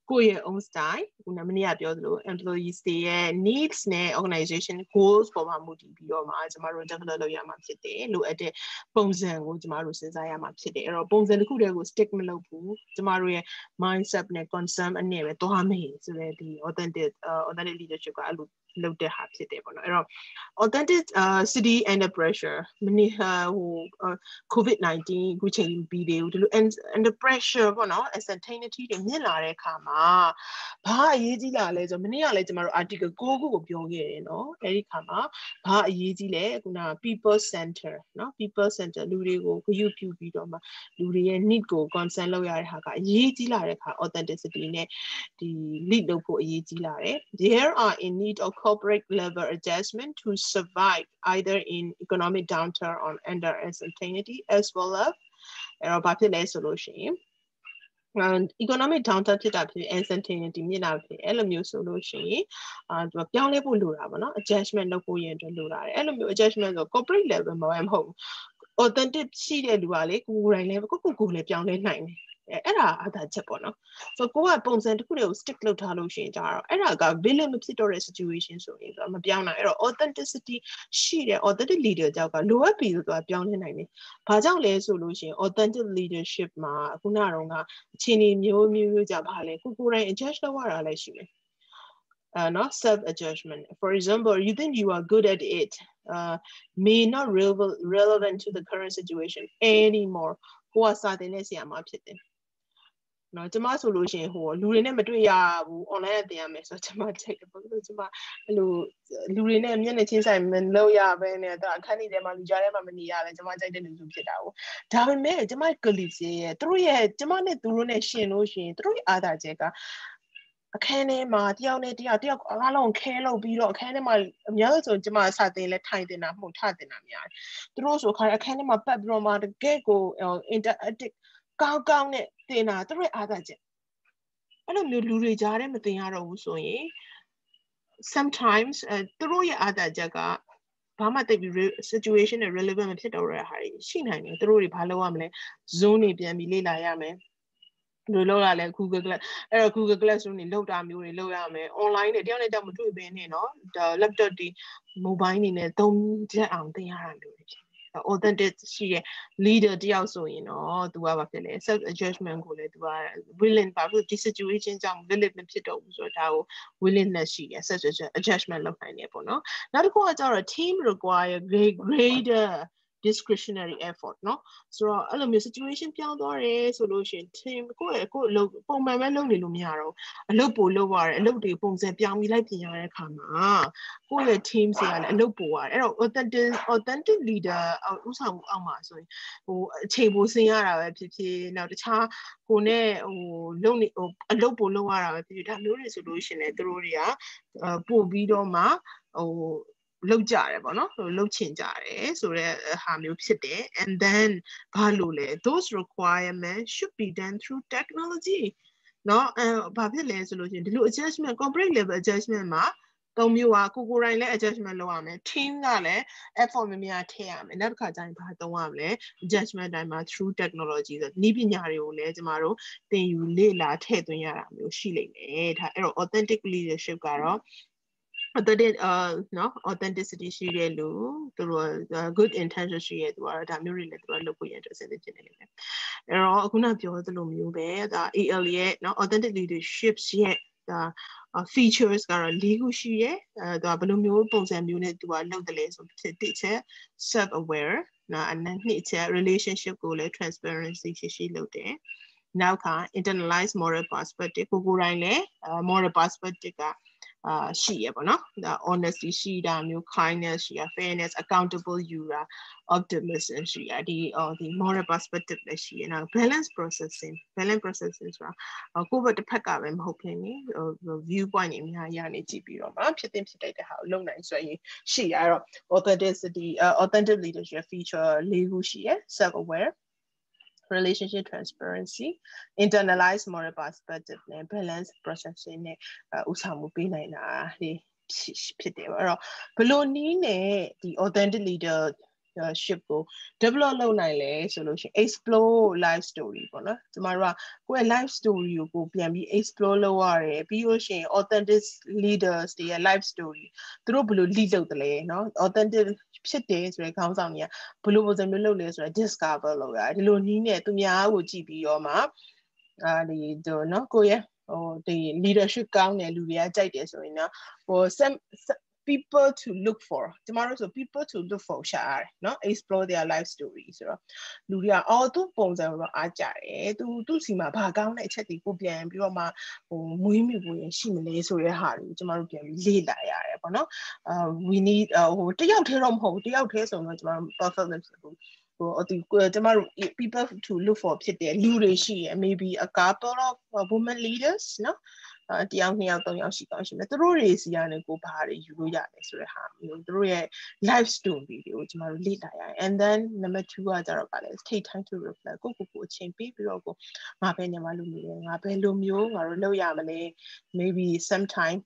ကိုယ့်ရဲ့ own style ခုနမနေ့ကပြောသလို employees တွေရဲ့ needs နဲ့ organization goals ပေါ်မှာမူတည်ပြီးတော့မှကျမတို့ develop လုပ်ရမှာဖြစ်တယ်လိုအပ်တဲ့ပုံစံကိုကျမတို့စဉ်းစားရမှာဖြစ်တယ်အဲ့တော့ပုံစံတစ်ခုတည်းကို stick မလုပ်ဘူးကျမတို့ရဲ့ mindset နဲ့ concern အနေနဲ့ပဲသွားမယ်ဆိုတဲ့ဒီ authentic leadership ကအဲ့လိုလုပ်တဲ့ဟာဖြစ်တယ်ပေါ့နော်အဲ့တော့ authentic city under pressure မနေ့ဟို COVID-19 အခုချိန်ပြီးသေးဘူးဒီလို under pressure ပေါ့နော် uncertainty တွေမြင့်လာတဲ့အခါမှာဘာအရေးကြီးလာလဲဆိုမနေ့ကလည်းကျမတို့ article 6ခုကိုပြောခဲ့တယ်နော်အဲ့ဒီအခါမှာဘာအရေးကြီးလဲခုန people center နော် people center လူတွေကိုဂရုပြုပြီးတော့မှလူတွေရဲ့ need ကို concern လုပ်ရတဲ့ဟာကအရေးကြီးလာတဲ့အခါ authenticity နဲ့ဒီ lead လုပ်ဖို့အရေးကြီးလာတယ် there are in need of corporate level adjustment to survive either in economic downturn or under uncertainty as well as အဲ့တော့ဘာဖြစ်လဲဆိုလို့ရှိရင် economic downturn ဖြစ်တာဖြစ် uncertainty မြင့်တာဖြစ်အဲ့လိုမျိုးဆိုလို့ရှိရင်သူကပြောင်းလဲဖို့လိုတာပေါ့နော် adjustment လုပ်ဖို့ရင်အတွက်လိုတာတယ်အဲ့လိုမျိုး adjustment ဆို corporate level မှာမဟုတ်ဘူး authentic ရှိတဲ့လူကလေကိုယ်တိုင်လည်းကိုလည်းပြောင်းလဲနိုင်တယ်အဲ့ဒါအသာချက်ပေါ့နော်ဆိုကိုကပုံစံတစ်ခုတည်းကို stick လုပ်ထားလို့ရှိရင်ကြတော့အဲ့ဒါက villain မဖြစ်တော့တဲ့ situation ဆိုရင်တော့မပြောင်းနိုင်အဲ့တော့ authenticity ရှိတဲ့ authentic leader ကြောက်ကလိုအပ်ပြီဆိုတော့ပြောင်းလဲနိုင်တယ်ဘာကြောင့်လဲဆိုလို့ရှိရင် authentic leadership မှာခုနကတော့အခြေအနေမျိုးကြပါလေကိုယ်တိုင် adjust လုပ်ရတာလည်းရှိတယ်not self adjustment for example you think you are good at it may not relevant to the current situation anymore ကိုကစာတင်နေဆရာမဖြစ်တယ်နော်ကျမဆိုလို့ရှိရင်ဟိုလူတွေနဲ့မတွေ့ရဘူး online တင်ရမယ်ဆိုတော့ကျမချိန်တယ်ဘာလို့ကျမအဲ့လိုလူတွေနဲ့မျက်နှာချင်းဆိုင်မလုပ်ရဘဲနဲ့တော့အခန်းကြီးထဲမှာလူကြားထဲမှာမနေရလဲကျမကြိုက်တဲ့လူစုဖြစ်တာကိုဒါပေမဲ့ကျမ colleagues ရဲ့သူတို့ရဲ့ကျမနဲ့သူတို့နဲ့ရှင်လို့ရှိရင်သူတို့ရဲ့အားသာချက်ကအခန်းထဲမှာတယောက်နဲ့တယောက်အားလုံးခဲလုပ်ပြီးတော့အခန်းထဲမှာအများဆုံးဆိုကျမစာတင်လဲထိုင်တင်တာမဟုတ်ထတင်တာများတယ်သူတို့ဆိုခါအခန်းထဲမှာပတ်ပြီးတော့မှတကယ့်ကို interactive ကောင်းနဲ့တင်တာသူတို့အားသာချက်အဲ့လိုမျိုးလူတွေကြားထဲမတင်ရတော့ဘူးဆိုရင် sometimes သူတို့ရဲ့အားသာချက်ကဘာမှတိတ်ပြီး situation နဲ့ relevant မဖြစ်တော့တဲ့ဟာတွေရှိနိုင်တယ်သူတို့တွေဘာလုပ်ရမလဲ zone တွေပြန်ပြီးလေ့လာရမယ်လို့လောက်ရလဲ Google Class အဲ့တော့ Google Classroom တွေလောက်တာမျိုးတွေလောက်ရမယ် online တွေတယောက်နဲ့တယောက်မတွေ့ဘဲနဲ့เนาะ laptop တွေ mobile တွေနဲ့သုံးချက်အောင်သင်ရတာမျိုးတွေဖြစ်တယ် authentic ရှိတဲ့ leader တယောက်ဆိုရင်တော့သူကဘာဖြစ်လဲ self adjustment ကိုလည်းသူက willing ဘာလို့ဒီ situation ကြောင့် willing မဖြစ်တော့ဘူးဆိုတော့ဒါကို willingness ရှိတယ် self adjustment လုပ်နိုင်တယ်ပေါ့เนาะနောက်တစ်ခုကကျတော့ team require greater discretionary effort เนาะဆိုတော့အဲ့လိုမျိုး situation ပြောင်းသွားတယ်ဆိုလို့ရှိရင် team ကိုယ့်အလုပ်ပုံမှန်ပဲလုပ်နေလို့မရတော့အလုပ်ပို့လုပ်ရတယ်အလုပ်တွေပုံစံပြောင်းပြီးလိုက်ပြင်ရတဲ့အခါမှာကိုယ့်ရဲ့ team တွေကလည်းအလုပ်ပို့ရတယ်အဲ့တော့ authentic leader ဥဆောင်မှုအောက်မှာဆိုရင်ဟိုအခြေပိုစင်ရတာပဲဖြစ်ဖြစ်နောက်တခြားကိုနဲ့ဟိုလုပ်နေဟိုအလုပ်ပို့လုပ်ရတာပဲဖြစ်ဖြစ်ဒါမျိုးတွေဆိုလို့ရှိရင်လည်းသူတို့တွေကပို့ပြီးတော့မှဟိုလောက်ကြတယ်ပေါ့နော်လောက်ချင်ကြတယ်ဆိုတော့ဟာမျိုးဖြစ်တယ် and then ဘာလို့လဲ those requirements should be done through technology เนาะဘာဖြစ်လဲဆိုလို့ရှိရင်ဒီလို adjustment corporate level adjustment မှာသုံးမျိုးอ่ะကိုယ်တိုင်လည်း adjustment လုပ်ရမယ် team ကလည်း effort များများထည့်ရမယ်နောက်တစ်ခါကျရင်ဘာသုံးရမလဲ adjustment တိုင်းမှာ through technology ဆိုနည်းပညာတွေကိုလည်းကျမတို့သင်ယူလေ့လာထည့်သွင်းရတာမျိုးရှိလိမ့်မယ်ဒါအဲ့တော့ authentic leadership ကတော့authentic no authenticity ရှိတဲ့လူသူတို့ good intention ရှိရဲ့သူကတော့ဒါမျိုးတွေလည်းသူကလုပ်ဖို့ရတဲ့အဆင်သင့်ဖြစ်နေတယ်အဲ့တော့အခုနပြောသလိုမျိုးပဲဒါ AL ရဲ့เนาะ authentic leadership ရဲ့ဒါ features ကတော့၄ခုရှိရဲ့သူကဘယ်လိုမျိုးပုံစံမျိုးနဲ့သူကလုပ်တယ်လဲဆိုတစ်ချက် self aware နော်အနှစ်ချက် relationship ကိုလည်း transparency ရှိလုပ်တယ်နောက်က internalize moral perspective ကိုယ်တိုင်လည်း moral perspective ကရှိရပေါ့နော်ဒါ honesty ရှိတာမျိုး kindness ရှိရ fairness accountable ယူတာ optimism ရှိရဒီ moral perspective လည်းရှိရနောက် balance processing ဆိုတာကိုယ့်ဘက်တစ်ဖက်ကပဲမဟုတ်ဘဲね view point တွေအများကြီးရနေကြည့်ပြီးတော့မှဖြစ်တဲ့ဟာကိုလုပ်နိုင်ဆိုရင်ရှိရအဲ့တော့ authentic leadership feature ၄ခုရှိရ self aware relationship transparency internalize moral perspective နဲ့ balance processing နဲ့ဥဆောင်မှုပေးနိုင်တာဒီဖြစ်တယ်ပေါ့အဲ့တော့ဘလို့နီးနဲ့ဒီ authentic leader ship ကို develop လုပ်နိုင်လဲဆိုလို့ရှိရင် explore life story ပေါ့နော်ကျမတို့ကကိုယ့်ရဲ့ life story ကိုပြန်ပြီး explore လုပ်ရတယ်ပြီးလို့ရှိရင် authentic leaders တွေရဲ့ life story သူတို့ဘယ်လို lead လုပ်တယ်လဲเนาะ authentic ဖြစ်တယ်ဆိုတဲ့ခေါင်းဆောင်တွေကဘယ်လိုပုံစံမျိုးလုပ်လဲဆိုတော့ discover လုပ်ရတယ်ဒီလိုနည်းနဲ့သူများကိုကြည့်ပြီးတော့မှဒီเนาะကိုယ့်ရဲ့ဒီ leadership ကောင်းတဲ့လူတွေကကြိုက်တယ်ဆိုရင်เนาะpeople to look for ကျမတို့ဆို people to look for ရှာရတယ်เนาะ explore their life story ဆိုတော့လူတွေကသူ့ပုံစံကိုတော့အားကြတယ်သူ့စီမှာဘာကောင်းတဲ့အချက်တွေကိုပြန်ပြီးတော့မှမွေးမြူဖို့ရရှိမလဲဆိုတဲ့ဟာတွေကိုကျမတို့ပြန်ပြီးလေ့လာရတယ်ပေါ့နော်we need တယောက်တည်းတော့မဟုတ်ဘူးတယောက်တည်းဆိုတော့ကျမတို့ perfect မဖြစ်ဘူးကျမတို့ people to look for ဖြစ်တဲ့လူတွေရှိရ maybe a couple of women leaders เนาะတယောက်နှစ်ယောက်သုံးယောက်ရှိကောင်းရှိမယ်သူတို့တွေစီကနေကိုဘာတွေယူလို့ရတယ်ဆိုတဲ့ဟာမျိုးသူတို့ရဲ့ life story တွေကိုကျမတို့လေ့လာရတယ် and then number 2ကကြတော့ဗာလဲ take time to reflect ကိုအချိန်ပေးပြီးတော့ငါပဲညီမလူမျိုးလဲငါပဲလူမျိုးငါတို့လုပ်ရမလဲ maybe sometime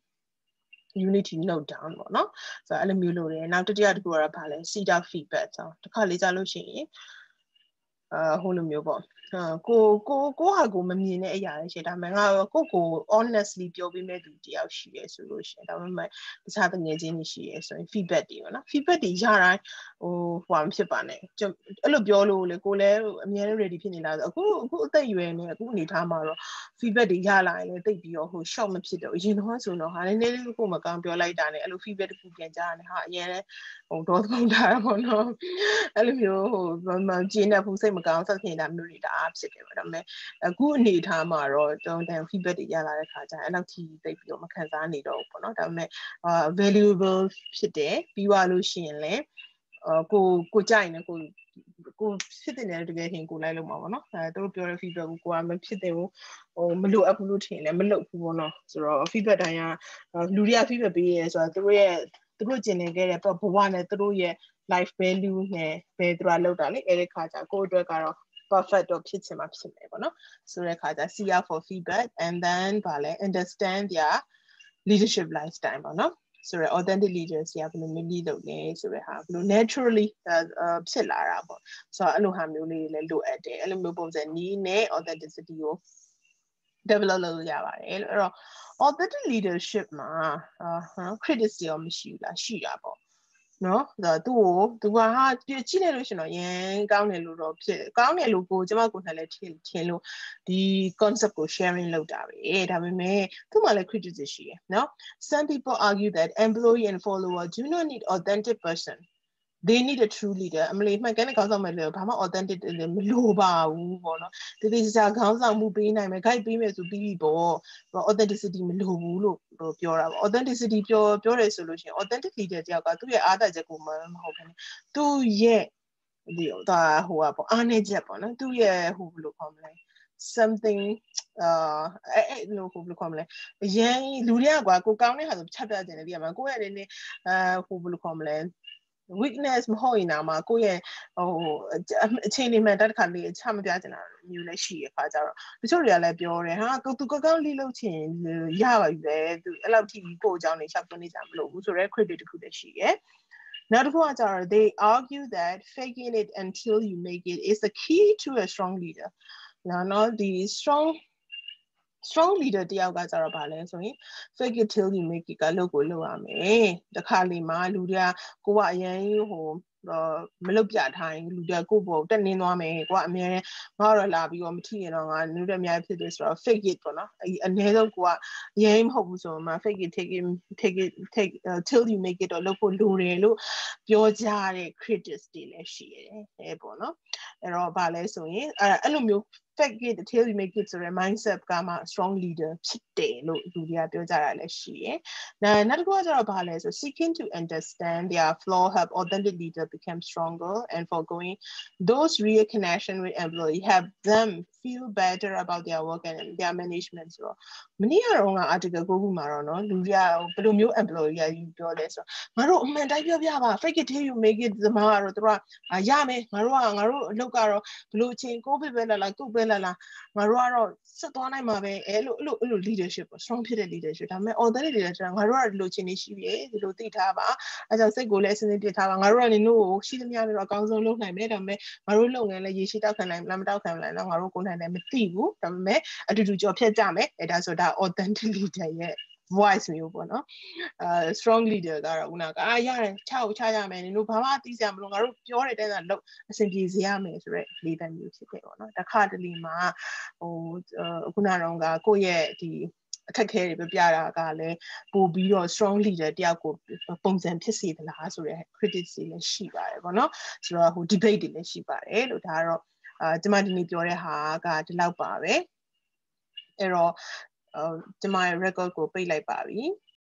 you need to note down ပေါ့နော်ဆိုတော့အဲ့လိုမျိုးလုပ်တယ်နောက်တတိယတစ်ခုကတော့ဗာလဲ seek out feedback ဆိုတော့တစ်ခါလေးကြားလို့ရှိရင်ဟိုလိုမျိုးပေါ့ကိုဟာကိုမမြင်တဲ့အရာတွေရှိဒါပေမဲ့ငါကို honestly ပြောပေးမဲ့သူတယောက်ရှိရဲဆိုလို့ရှိရင်ဒါပေမဲ့တခြားတငယ်ချင်းတွေရှိရဲဆိုရင် feedback တွေပေါ့နော် feedback တွေရတိုင်းဟိုမဖြစ်ပါနဲ့အဲ့လိုပြောလို့လေကိုလည်းအများနဲ့ ready ဖြစ်နေလားဆိုအခုအသက်အရွယ်နဲ့အခုအနေထားမှာတော့ feedback တွေရလာရင်လည်းတိတ်ပြီးတော့short မဖြစ်တော့အရင်တော့ဆိုတော့ဟာနည်းနည်းလေးကိုမကောင်းပြောလိုက်တာနဲ့အဲ့လို feedback တစ်ခုပြန်ကြားရတယ်ဟာအရင်လည်းဒေါသပေါက်တာပေါ့နော်အဲ့လိုမျိုးကျင်းတဲ့ဘူးစိတ်မကောင်းဆက်နေတာမျိုးတွေဒါအားဖြစ်တယ်ပေါ့ဒါပေမဲ့အခုအနေထားမှာတော့ကျွန်တော် feedback တွေရလာတဲ့ခါကျရင်အဲ့လောက်ထိသိပြီးတော့မခံစားနေတော့ဘူးပေါ့နော်ဒါပေမဲ့valuable ဖြစ်တယ်ပြီးသွားလို့ရှိရင်လည်းကိုကြိုက်နေကိုဖြစ်တဲ့တကယ်ချင်းကိုလိုက်လို့မှာပေါ့နော်သူတို့ပြောတဲ့ feedback ကိုကမဖြစ်တဲ့ဘူးမလိုအပ်ဘူးလို့ထင်တယ်မလုပ်ဘူးပေါ့နော်ဆိုတော့ feedback တိုင်းကလူတွေက feedback ပေးရဲဆိုတော့သူတို့ကျင်နေခဲ့တဲ့ဘဝနဲ့သူတို့ရဲ့ life value နဲ့ဘယ်သူကလောက်တာလေအဲ့ဒီခါကျကိုအတွက်ကတော့ perfect တော့ဖြစ်ချင်မှဖြစ်မယ်ပေါ့နော်ဆိုတဲ့ခါကျ seek out for feedback and then ဗာလဲ understand their leadership lifestyle ပေါ့နော်ဆိုတော့ authentic leaders ကဘယ်လိုမျိုး lead လုပ်လဲဆိုတဲ့ဟာဘယ်လို naturally ဖြစ်လာတာပေါ့ဆိုတော့အဲ့လိုဟာမျိုးလေးလည်းလိုအပ်တယ်အဲ့လိုမျိုးပုံစံနည်းနဲ့ authenticity ကို develop လုပ်ရပါတယ်အဲ့တော့ authentic leadership မှာcriticism ရောမရှိဘူးလားရှိတာပေါ့နော်သူကဟာကြည့်နေလို့ရှင်တော့ရန်ကောင်းတယ်လို့တော့ဖြစ်ကောင်းတယ်လို့ကျမကိုယ်နဲ့လည်းထင်လို့ဒီ concept ကို sharing လုပ်တာပဲဒါပေမဲ့သူ့မှာလည်း criticism ရှိရယ်နော် some people argue that employee and follower do not need authentic person they need a true leader အမလီမှန်ကန်တဲ့ခေါင်းဆောင်မဲ့လို့ဘာမှ authentic မလိုပါဘူးပေါ့နော်ဒီစားခေါင်းဆောင်မှုပေးနိုင်မယ် guide ပေးမယ်ဆိုပြီးပြီပေါ့ authenticity မလိုဘူးလို့ပြောတာပေါ့ authenticity ပြောတယ်ဆိုလို့ရှိရင် authentic leader တယောက်ကသူ့ရဲ့အားသာချက်ကိုမဟုတ်ဘူးသူ့ရဲ့ဒါဟိုပေါ့အားနည်းချက်ပေါ့နော်သူ့ရဲ့ဟိုဘယ်လိုခေါ်မလဲ something အဲ့လိုဘယ်လိုခေါ်မလဲအရင်လူတွေကကွာကိုကောင်းတဲ့ဟာဆိုချက်ပြကြတယ်ဒီမှာကိုယ့်ရဲ့နေဟိုဘယ်လိုခေါ်မလဲ weakness မဟုတ်ရင်တော့ကိုယ့်ရဲ့အခြေအနေမှန်တက်ခါလေးချမပြချင်တာမျိုးလည်းရှိရခါကြတော့တချို့တွေကလည်းပြောတယ်ဟာသူကောင်းလေးလုပ်ချင်ရပါပြီပဲသူအဲ့လောက်ထိကိုအကြောင်းနေချက်ပြနေကြမလို့ဘူးဆိုတော့ credit တစ်ခုလည်းရှိရဲ့နောက်တစ်ခုကကြတော့ they argue that faking it until you make it is the key to a strong leader နော်ဒီ strong leader တယောက်ကကြတော့ဗာလဲဆိုရင် fake it till you make it ကလုပ်ကိုလုပ်ရမယ်တခါလေမှာလူတွေကကိုကအရင်ဟိုမလုပ်ပြထားရင်လူတွေကကိုပေါ်တက်နေသွားမယ်ကိုကအများငါတော့လာပြီးတော့မထီရင်တော့ငါလူတွေအများဖြစ်တယ်ဆိုတော့ fake it ပေါ့နော်အနည်းဆုံးကိုကအရင်မဟုတ်ဘူးဆိုမှ fake it take till you make it တော့လုပ်ဖို့လိုတယ်လို့ပြောကြတဲ့ critics တွေလည်းရှိရတယ်ပေါ့နော်အဲ့တော့ဗာလဲဆိုရင်အဲ့လိုမျိုးfake it till you make it ဆိုတဲ့ mindset ကမှ strong leader ဖြစ်တယ်လို့လူတွေကပြောကြတာလည်းရှိရယ်။နောက်တစ်ခုကကျတော့ဘာလဲဆို seeking to understand their flaw help authentic leader become stronger and forgoing those real connection with employee have them feel better about their work and their management ဆိုတော့မနေ့ကတော့ငါ article ကိုခုမှာတော့နော်လူတွေကဘယ်လိုမျိုး employee ကယူပြောလဲဆိုတော့ငါတို့အမှန်တိုင်းပြောပြပါ fake it till you make it သမားကတော့သူကရမယ်ငါတို့အလုပ်ကတော့ဘယ်လိုအချိန်ကိုပဲလာသူ့ပဲလာငါတို့ကတော့ဆက်သွားနိုင်မှာပဲအဲ့လို leadership ပေါ့ strong ဖြစ်တဲ့ leadership ဒါပေမဲ့ authentic leadership ငါတို့ကဒီလိုချင်းနေရှိပြီဒီလိုသိထားပါအဲကြောင့်စိတ်ကိုလည်းအစင်းစင်းပြထားပါငါတို့ကလည်းတို့ကိုရှိသမျှတော့အကောင်းဆုံးလုပ်နိုင်မယ်ဒါပေမဲ့ငါတို့လုပ်ငန်းလည်းရေရှိတောက်ခံနိုင်လားမတောက်ခံနိုင်တော့ငါတို့ကိုယ်နိုင်လည်းမသိဘူးဒါပေမဲ့အတူတူကြော်ဖြတ်ကြမယ်အဲဒါဆိုဒါ authentic leader ရဲ့ voice မျိုးပေါ့နော်strong leader ကတော့ခုနကရတယ်ချရမယ်နင်တို့ဘာမှသိစရာမလိုငါတို့ပြောတဲ့တဲ့ကလောက်အဆင်ပြေစေရမယ်ဆိုတော့ leader မျိုးဖြစ်တယ်ပေါ့နော်တခါတလေမှာခုနကတော့ကိုယ့်ရဲ့ဒီအခက်ခဲတွေပြတာကလည်းပို့ပြီးတော့ strong leader တယောက်ကိုပုံစံဖြစ်စေသလားဆိုတဲ့ critics တွေလည်းရှိပါတယ်ပေါ့နော်ဆိုတော့ဟို debate တွေလည်းရှိပါတယ်လို့ဒါကတော့ကျွန်မဒီနေ့ပြောတဲ့ဟာကဒီလောက်ပါပဲအဲ့တော့ကျွန်မရဲ့ record ကိုပိတ်လိုက်ပါပြီ